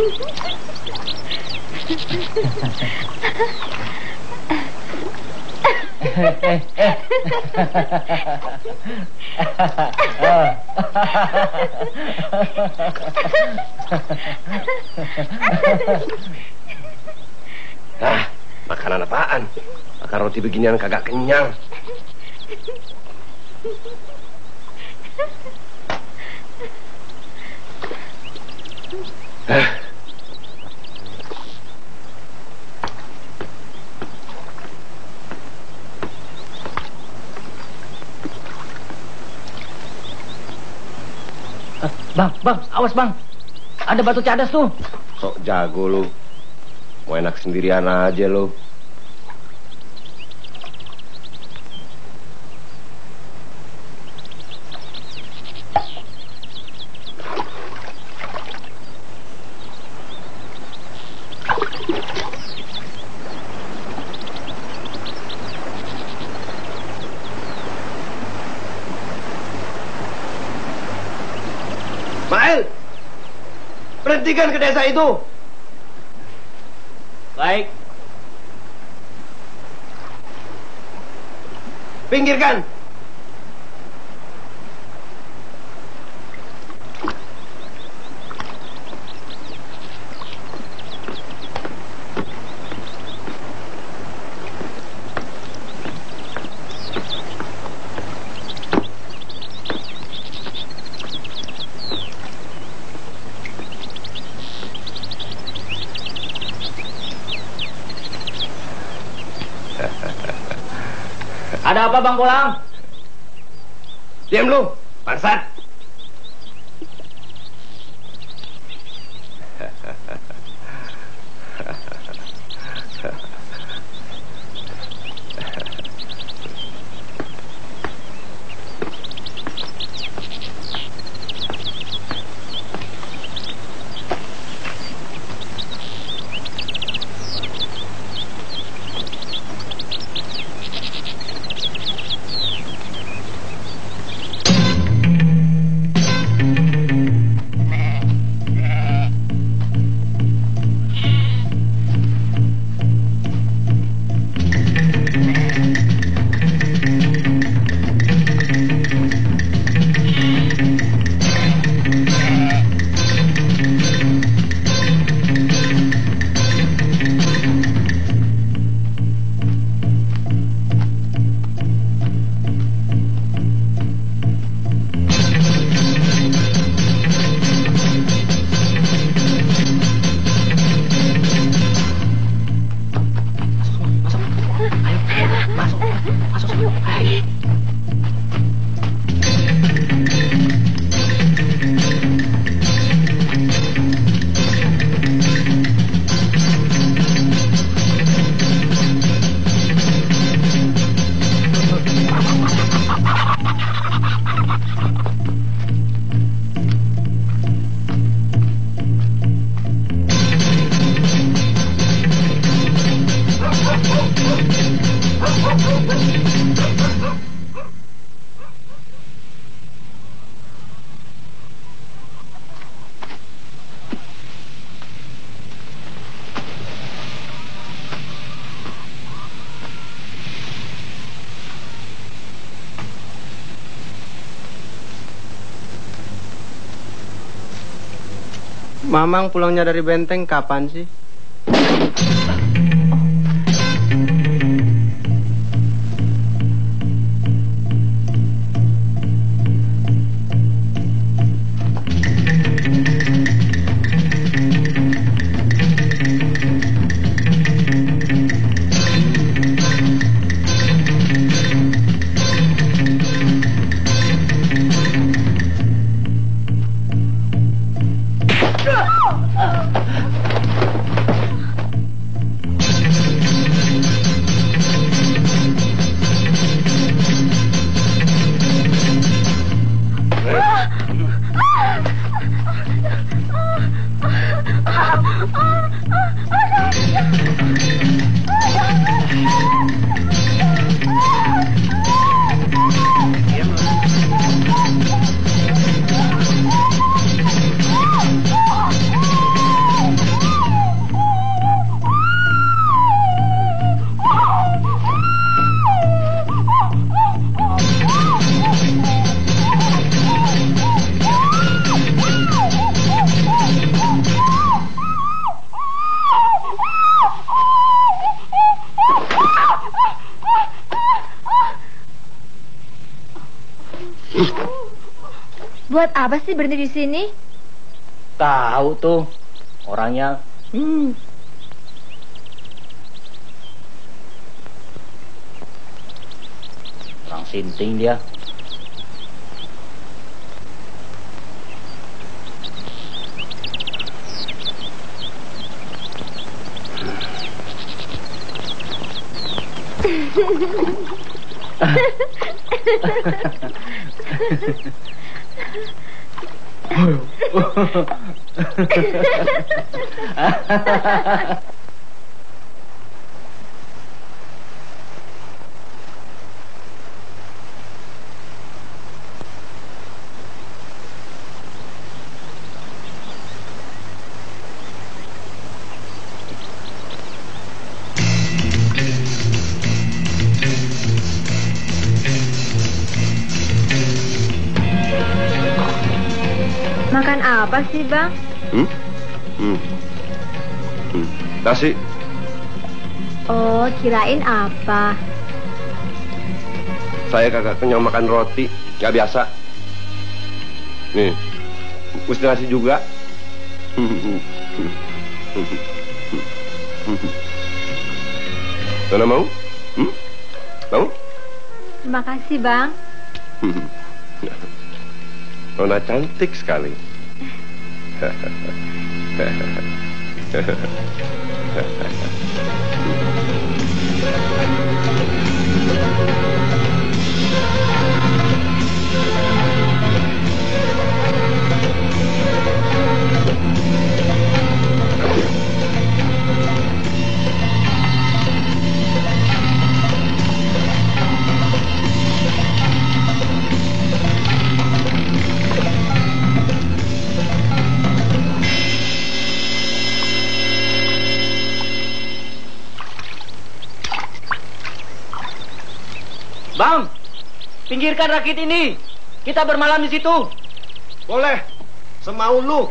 Speaker 11: Ah, makanan apaan? Makan roti beginian kagak kenyang. Ah.
Speaker 2: Bang, bang, awas bang. Ada batu cadas tuh.
Speaker 11: Sok jago lu. Mau enak sendirian aja lu. Mael, berhentikan ke desa itu.
Speaker 2: Baik.
Speaker 11: Pinggirkan.
Speaker 2: Ada apa Bang Pulang?
Speaker 11: Diam lu, bangsat.
Speaker 12: Mamang pulangnya dari Benteng kapan sih?
Speaker 10: Buat apa sih berhenti di sini?
Speaker 2: Tahu tuh orangnya. Hmm. Orang sinting dia.
Speaker 10: Makan apa sih, Bang?
Speaker 11: Hmm? Hmm. Hmm. Nasi.
Speaker 10: Oh, kirain apa?
Speaker 11: Saya kagak kenyang makan roti. Gak biasa. Nih. Mesti nasi juga. Nona mau? Hmm? Mau?
Speaker 10: Terima kasih, Bang.
Speaker 11: Nona cantik sekali.
Speaker 2: Bang, pinggirkan rakit ini. Kita bermalam di situ.
Speaker 11: Boleh, semau lu.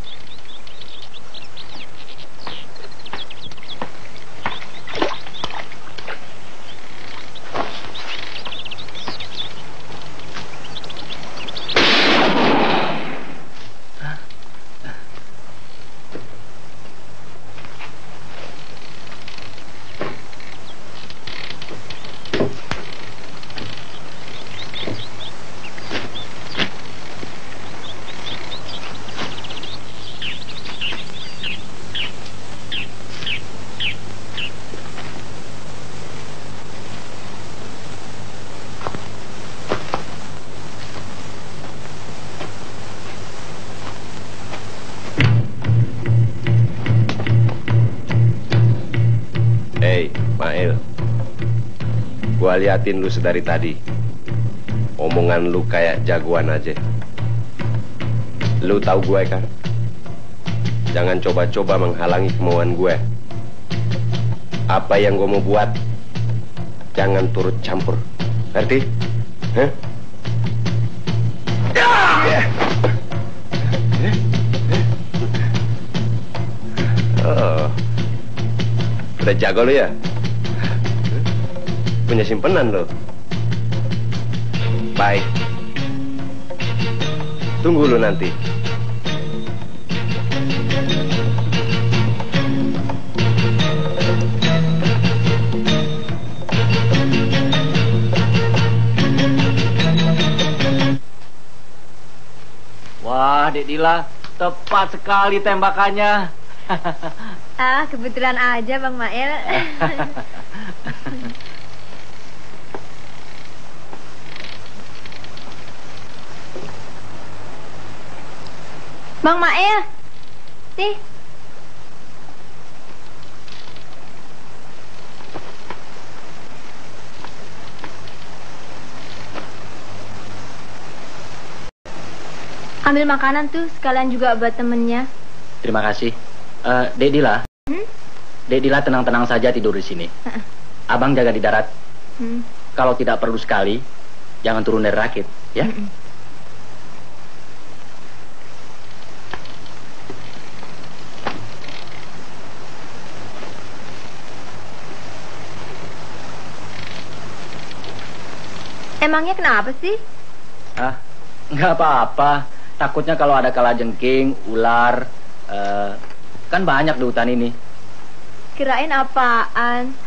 Speaker 11: Hei, Mail. Gua liatin lu sedari tadi. Omongan lu kayak jagoan aja. Lu tahu gue kan? Jangan coba-coba menghalangi kemauan gue. Apa yang gue mau buat, jangan turut campur. Ngerti? Hah? Oh. Udah jago lu ya? Punya simpenan lo. Baik. Tunggu lu nanti.
Speaker 2: Wah, Dek Dila, tepat sekali tembakannya.
Speaker 10: Ah, kebetulan aja Bang Mail. Bang Mail, nih. Ambil makanan tuh, sekalian juga buat temennya.
Speaker 2: Terima kasih. Uh, Dek Dila, hmm? Dek Dila tenang-tenang saja tidur di sini. Uh-uh. Abang jaga di darat. Hmm. Kalau tidak perlu sekali, jangan turun dari rakit, ya. Hmm.
Speaker 10: Emangnya kenapa sih?
Speaker 2: Ah, nggak apa-apa. Takutnya kalau ada kalajengking, ular, uh, kan banyak di hutan ini.
Speaker 10: Kirain apaan?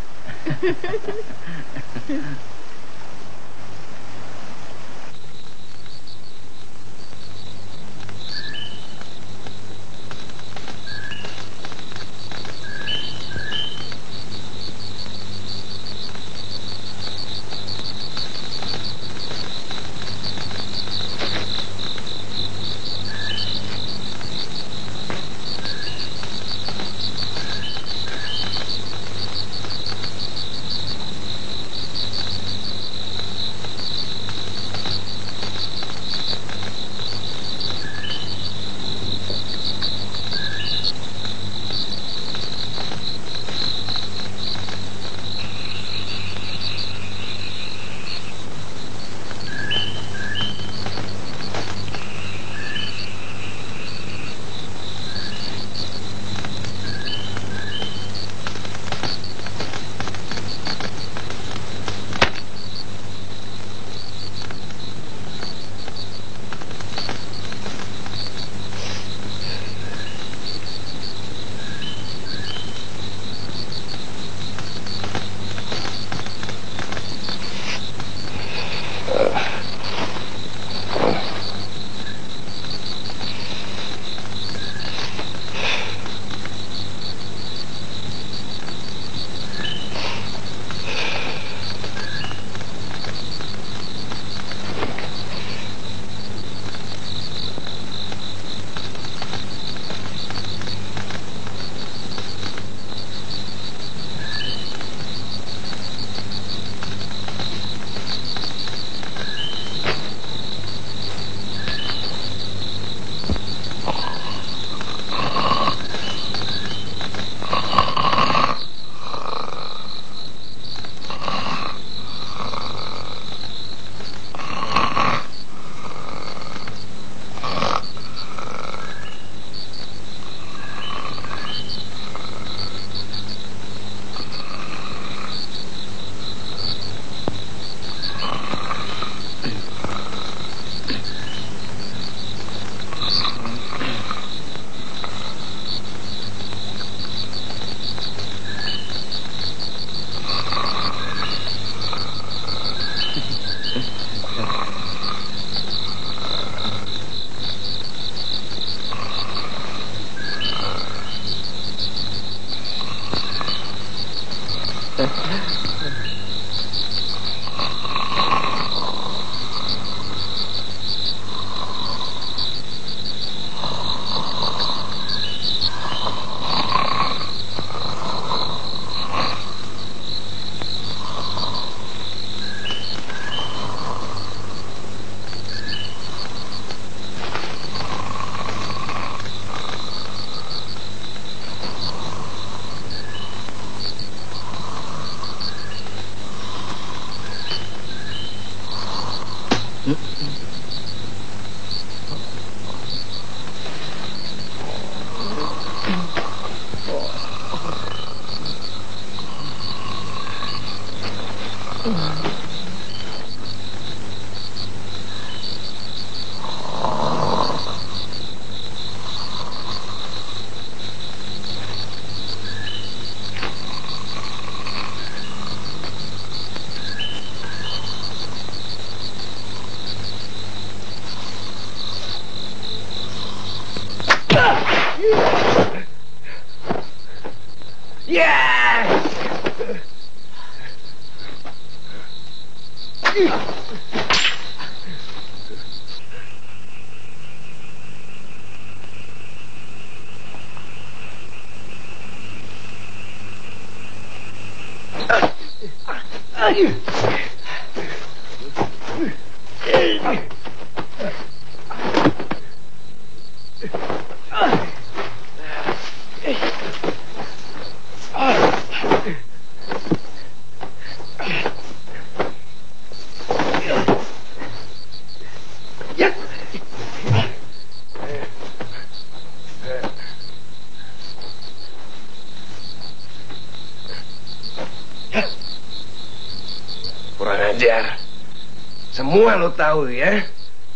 Speaker 11: Kurang ajar. Semua lo tahu ya.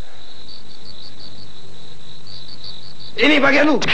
Speaker 11: Ini bagian lu.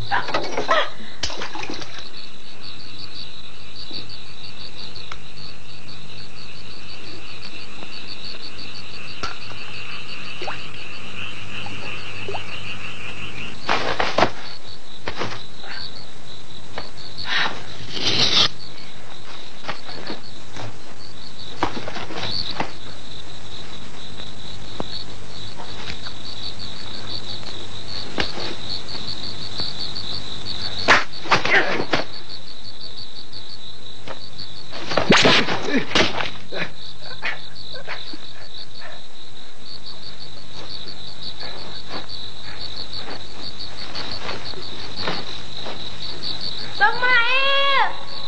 Speaker 10: Bang Mail!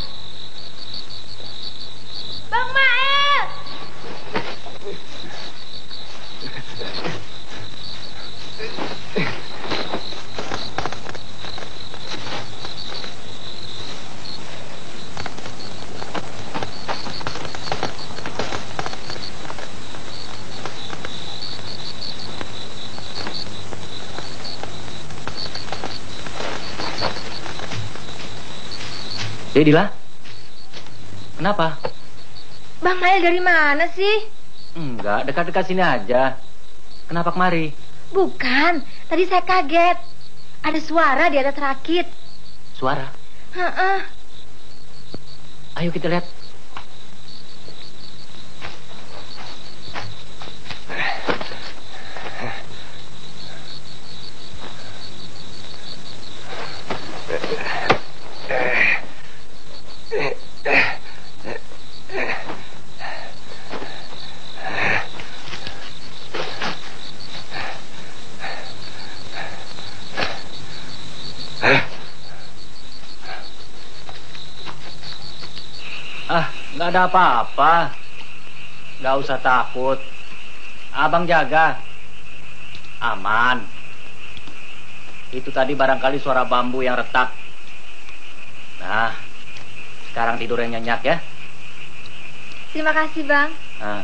Speaker 10: Bang Mail!
Speaker 2: Dila, kenapa?
Speaker 10: Bang Mail dari mana sih?
Speaker 2: Enggak, dekat-dekat sini aja. Kenapa kemari?
Speaker 10: Bukan, tadi saya kaget. Ada suara di atas rakit.
Speaker 2: Suara?
Speaker 10: Heeh.
Speaker 2: Ayo kita lihat. Ah, nggak ada apa-apa. Nggak usah takut. Abang jaga. Aman. Itu tadi barangkali suara bambu yang retak. Nah, sekarang tidur yang nyenyak ya.
Speaker 10: Terima kasih, Bang.
Speaker 2: Nah.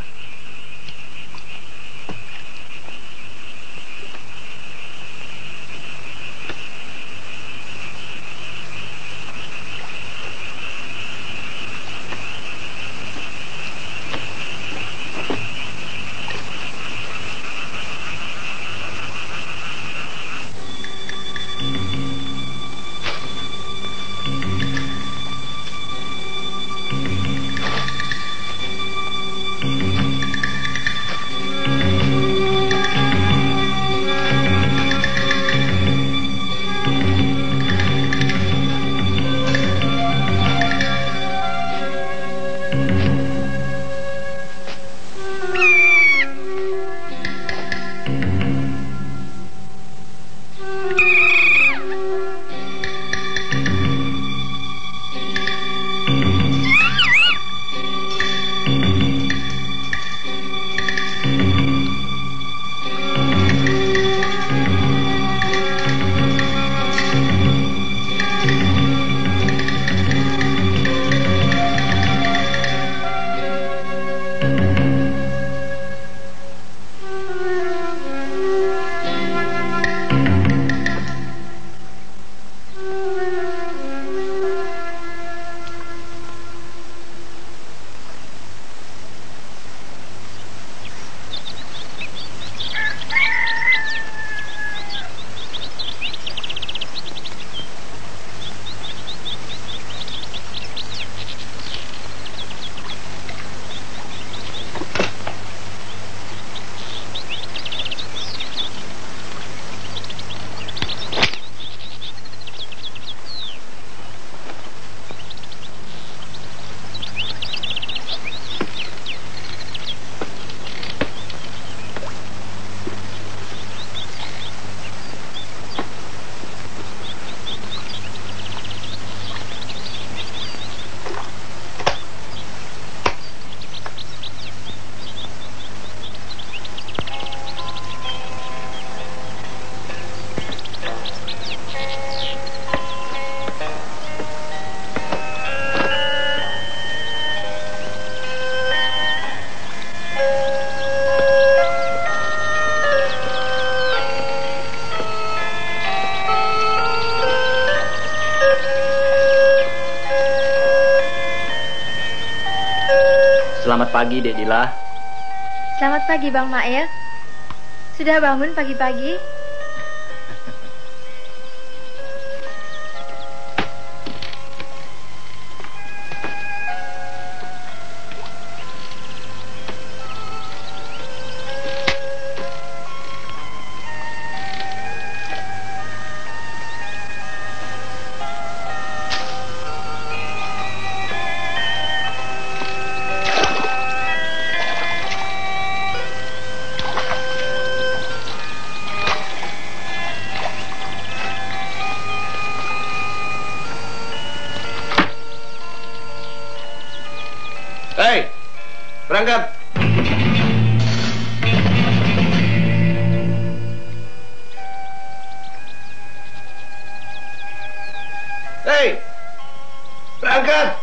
Speaker 2: Selamat pagi, Dek Dila.
Speaker 10: Selamat pagi, Bang Mail. Sudah bangun pagi-pagi?
Speaker 11: Hei, berangkat. Hei, berangkat.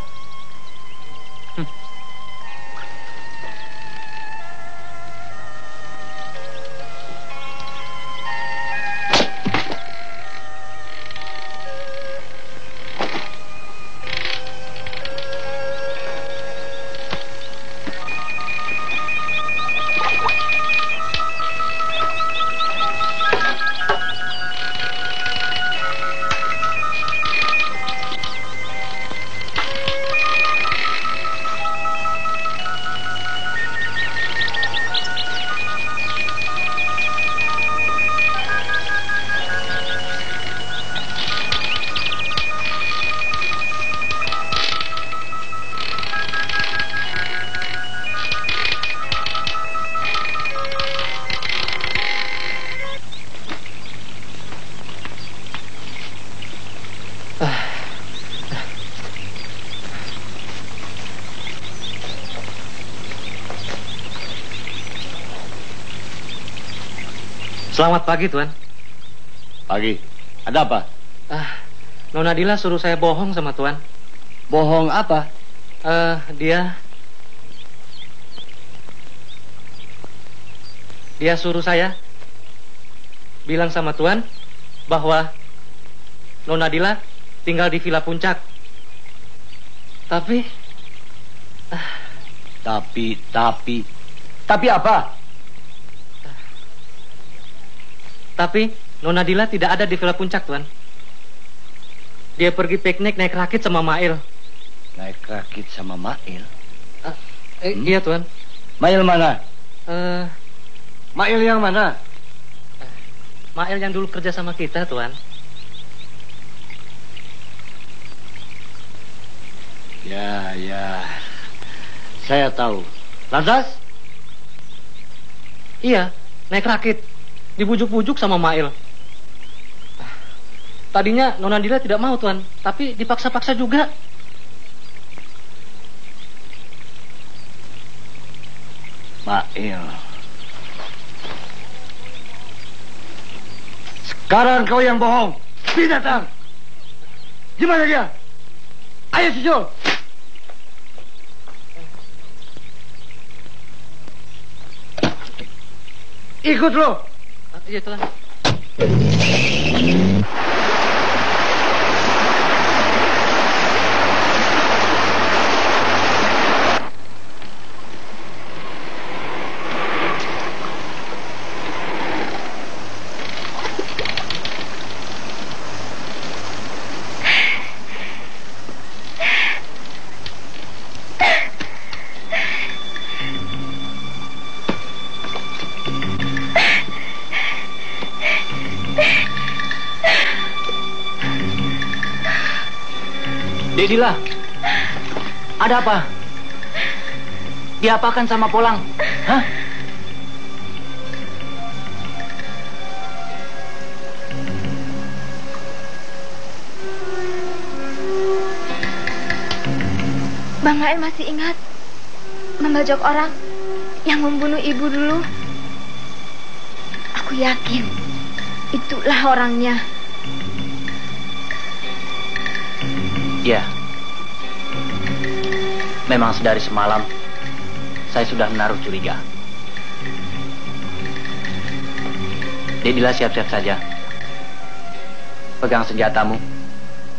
Speaker 7: Selamat pagi, Tuan.
Speaker 4: Pagi. Ada apa?
Speaker 7: Ah, Nona Dila suruh saya bohong sama Tuan.
Speaker 4: Bohong apa?
Speaker 7: Eh, uh, dia... Dia suruh saya bilang sama Tuan bahwa Nona Dila tinggal di Villa Puncak. Tapi...
Speaker 4: Ah. Tapi, tapi... Tapi apa?
Speaker 7: Tapi Nona Dila tidak ada di Villa Puncak, Tuan. Dia pergi piknik naik rakit sama Mail.
Speaker 4: Naik rakit sama Mail?
Speaker 7: Uh, eh, hmm? Iya, Tuan.
Speaker 4: Mail mana?
Speaker 7: Uh,
Speaker 4: Mail yang mana?
Speaker 7: Uh, Mail yang dulu kerja sama kita, Tuan.
Speaker 4: Ya, ya. Saya tahu. Lantas?
Speaker 7: Iya, naik rakit. Dibujuk-bujuk sama Mail. Tadinya Nona Dila tidak mau, Tuan, tapi dipaksa-paksa juga.
Speaker 4: Mail. Sekarang kau yang bohong. Binatang. Di mana dia? Ayo susul. Ikut lo.
Speaker 7: Iya, Tuan.
Speaker 2: Dek Dila, ada apa? Diapakan sama Polang? Hah?
Speaker 10: Bang Mail masih ingat membajak orang yang membunuh ibu dulu? Aku yakin itulah orangnya.
Speaker 2: Ya, memang sedari semalam saya sudah menaruh curiga. Dek Dila, siap-siap saja. Pegang senjatamu.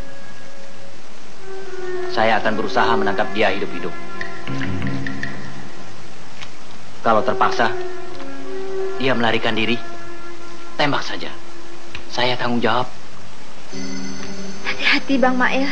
Speaker 2: Saya akan berusaha menangkap dia hidup-hidup. Kalau terpaksa dia melarikan diri, tembak saja. Saya tanggung jawab.
Speaker 10: Hati-hati Bang Mail.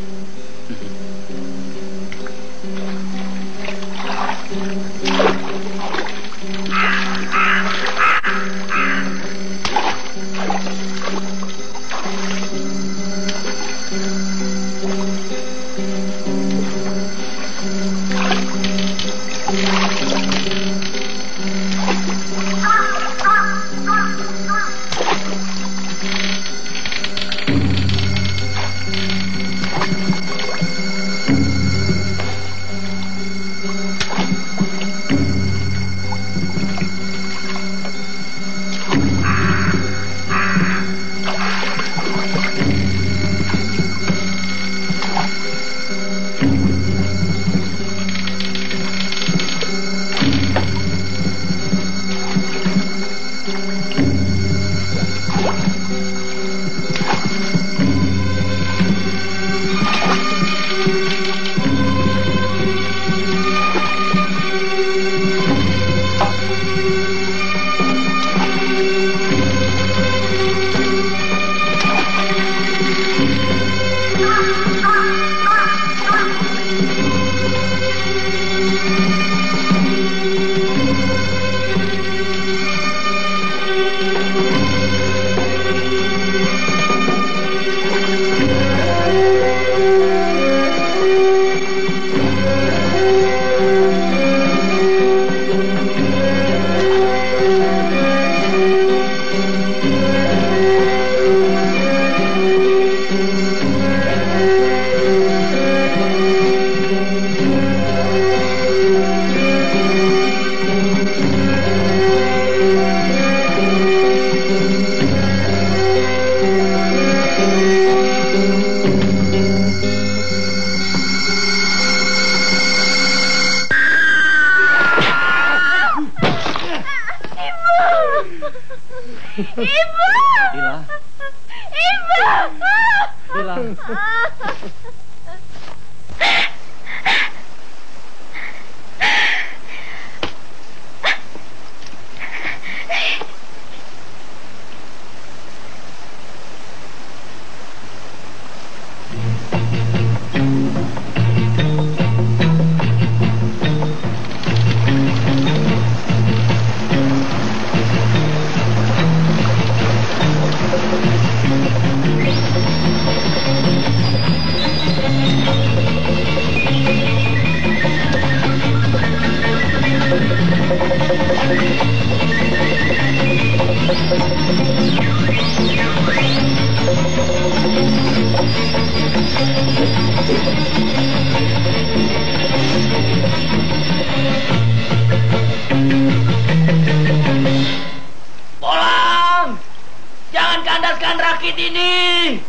Speaker 8: Bolang! Jangan kandaskan rakit ini!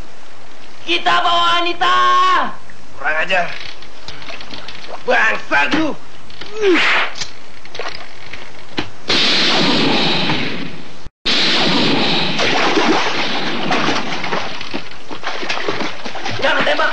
Speaker 8: Kita bawa Anita!
Speaker 11: Kurang ajar. Bangsat lu!
Speaker 8: Jangan tembak!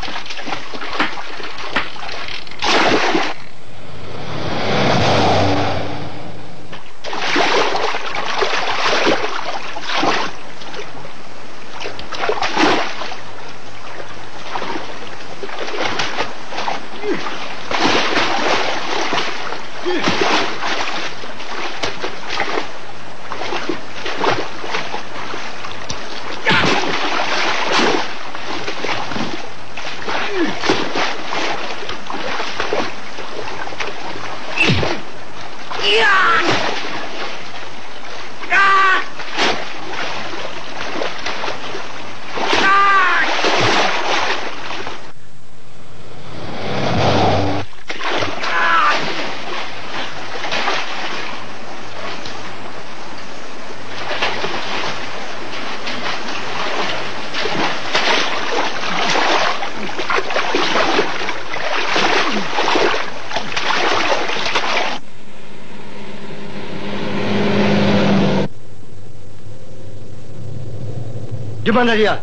Speaker 4: Di mana dia?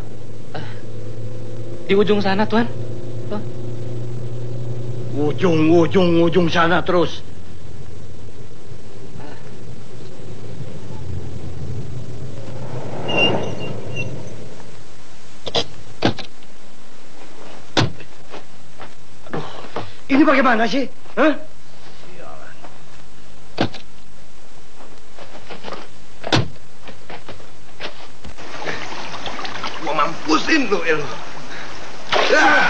Speaker 7: Di ujung sana, Tuan.
Speaker 4: Ujung, ujung, ujung sana terus.
Speaker 1: Ini bagaimana sih? Hah?
Speaker 11: Gua mampusin lu, Elo. Ah!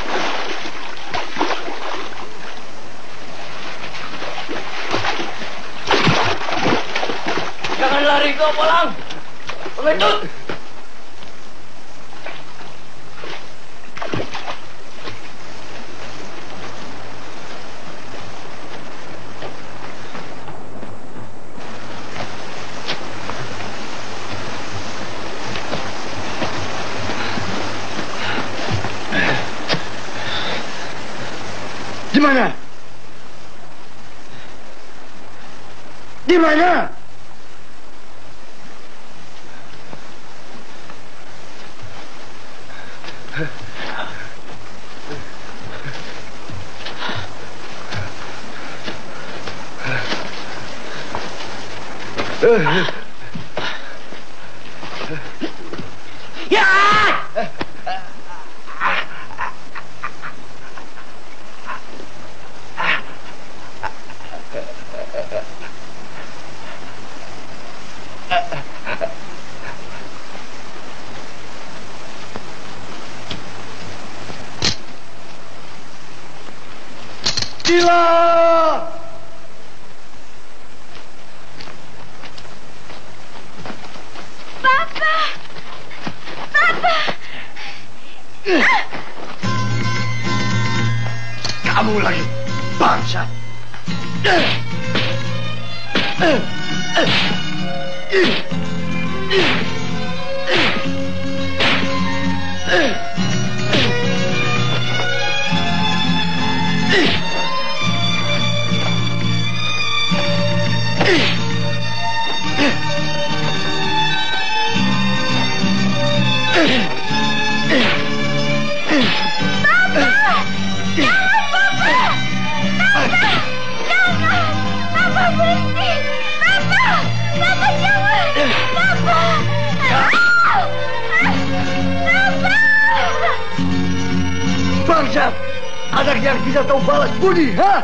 Speaker 2: Jangan lari kau, Polang. Pengecut.
Speaker 1: Di mana? Di mana?
Speaker 2: Ya!
Speaker 1: Gila!
Speaker 10: Papa! Papa!
Speaker 1: Kamu lagi bangsa. Bangsa, anak yang tidak tahu balas budi, ha?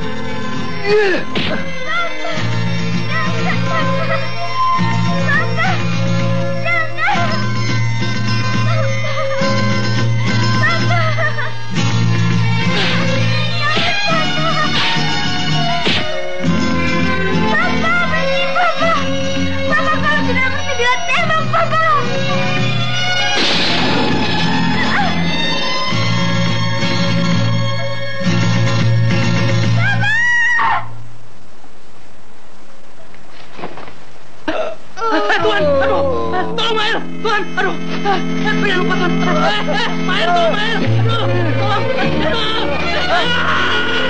Speaker 2: Tuan, aduh, tolong Mael, Tuan, aduh, beri lupa Tuan, eh, eh, Mael, tolong Mael, aduh, tolong, aduh.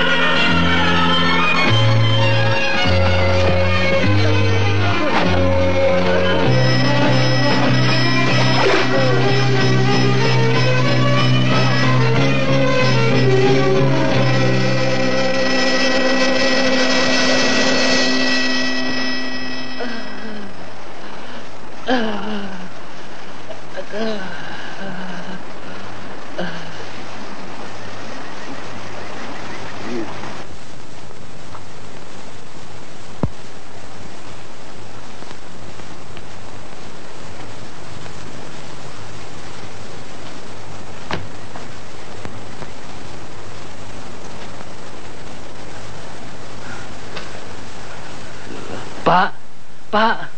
Speaker 2: Pak, Pak.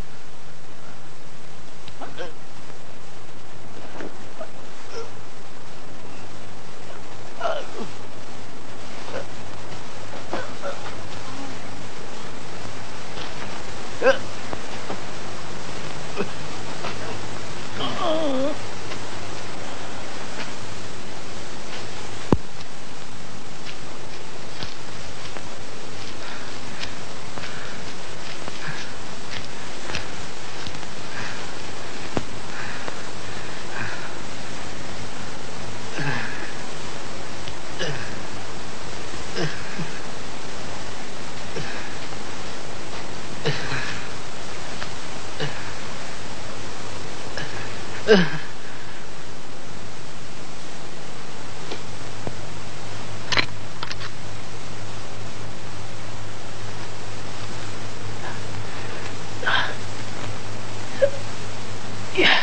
Speaker 2: Ya.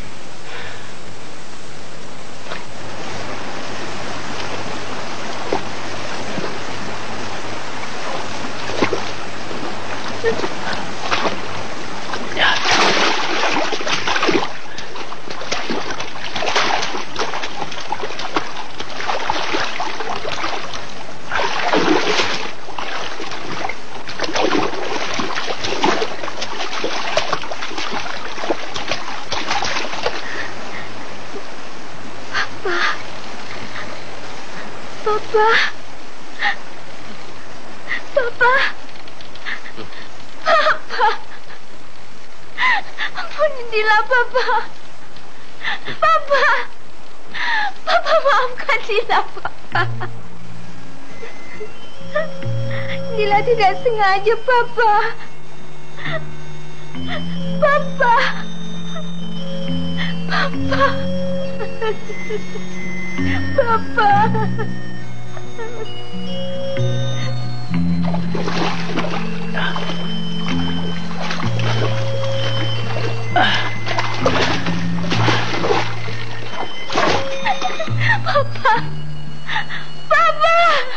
Speaker 10: Papa. Papa. Papa. Ampunilah Papa. Papa. Papa maafkan Dila, Papa. Dila tidak sengaja, Papa. Papa. Papa. Papa. Papa. Papa.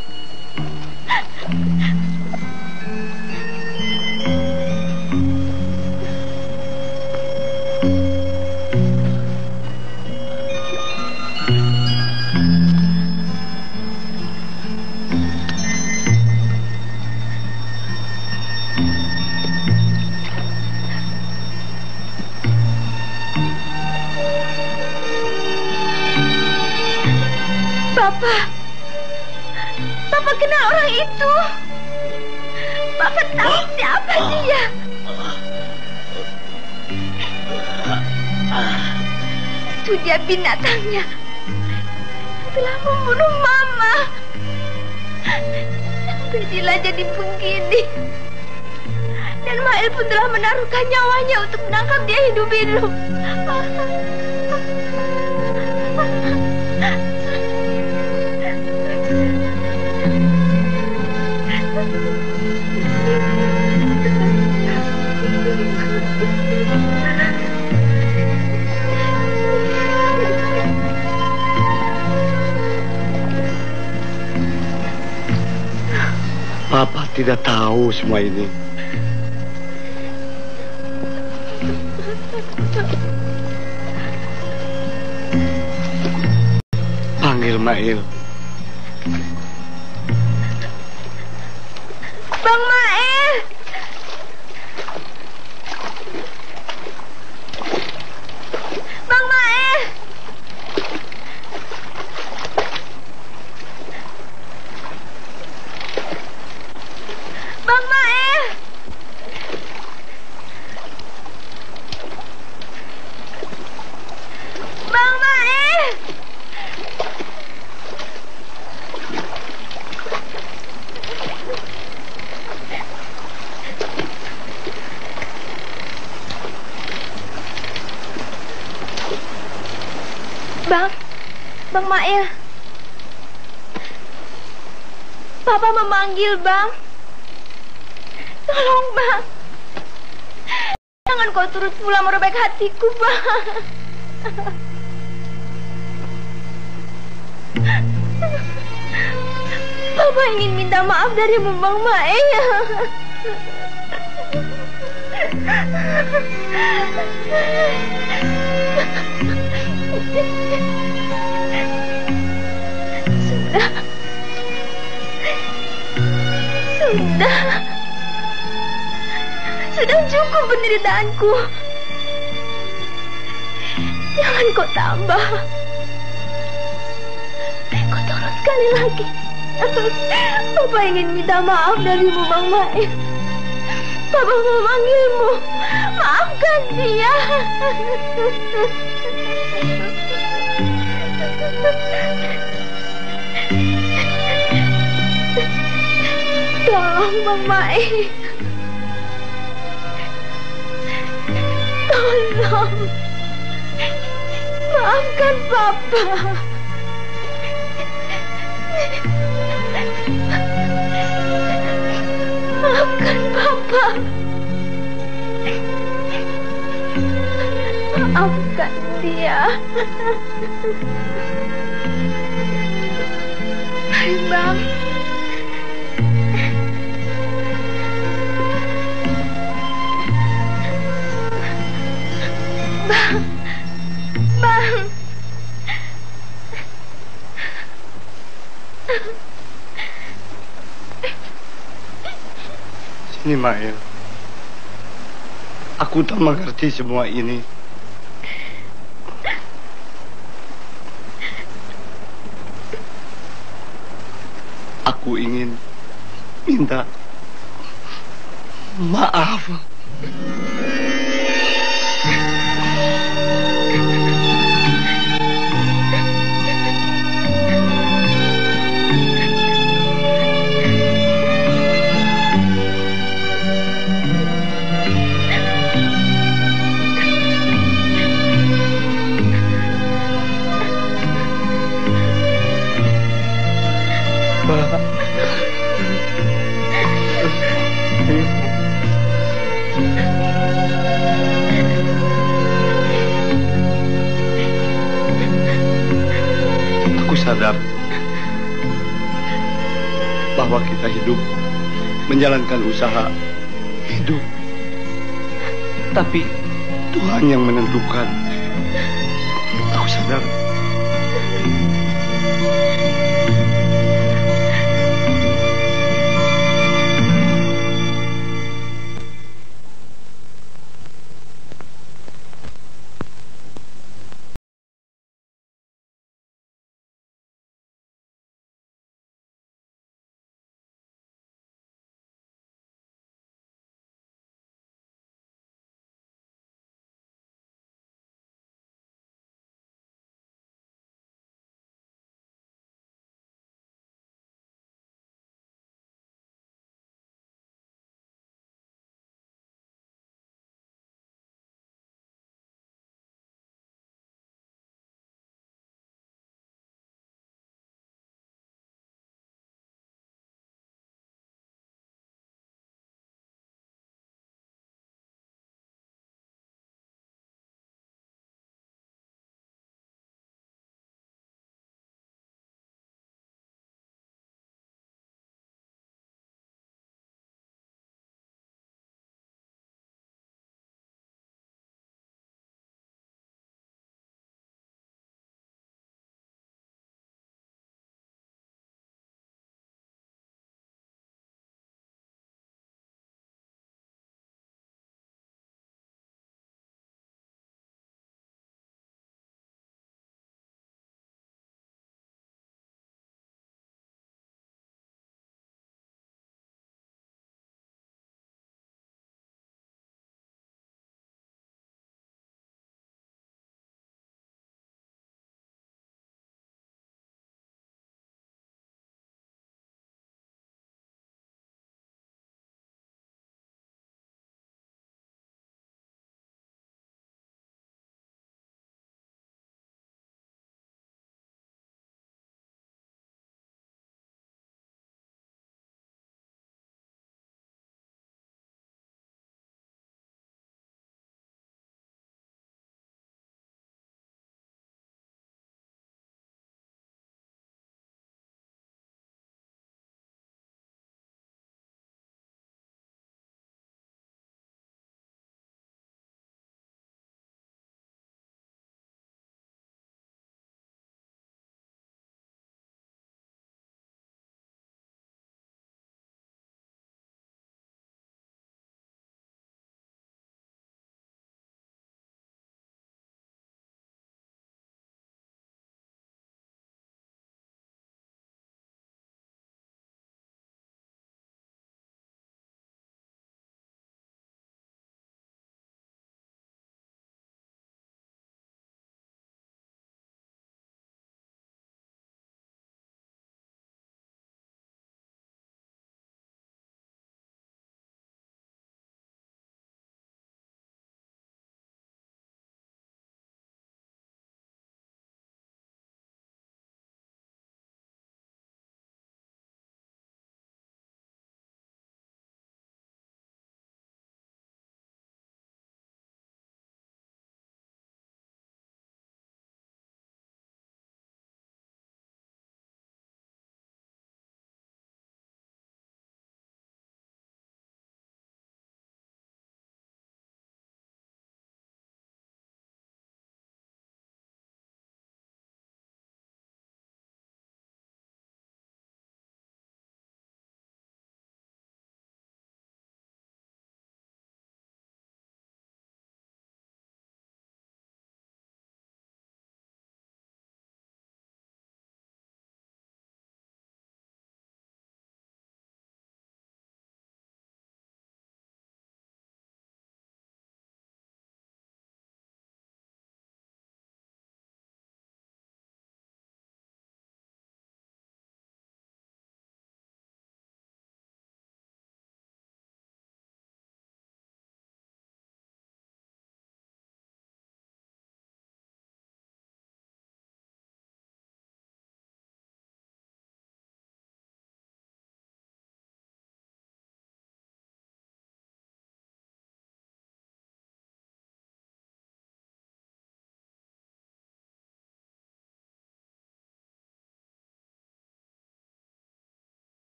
Speaker 10: Papa. Papa kenal orang itu. Papa tahu siapa dia. Itu dia binatangnya yang telah membunuh Mama. Sampai Dila jadi begini. Dan Mail pun telah menaruhkan nyawanya untuk menangkap dia hidup-hidup.
Speaker 4: Papa tidak tahu semua ini. Panggil Mail.
Speaker 10: Bang Mail. Bang Mail. Bang Mail. Bang Mail. Bang, Bang Mail. Papa memanggil, Bang. Tolong, Bang. Jangan kau turut pula merobek hatiku, Bang. Papa ingin minta maaf darimu, Bang Mail. Sudah. Sudah. Sudah cukup penderitaanku. Jangan kau tambah. Kau turun sekali lagi. Papa ingin minta maaf darimu, Bang Mail. Papa memanggilmu. Maafkan dia. Tolong, Bang Mail. Tolong. Maafkan Papa. Maafkan Papa. Maafkan dia. Baik, Bang. Bang. Bang.
Speaker 4: Sini, Mail. Aku tak mengerti semua ini. Aku ingin minta maaf. Sadar bahwa kita hidup menjalankan usaha hidup, tapi Tuhan yang menentukan. Aku sadar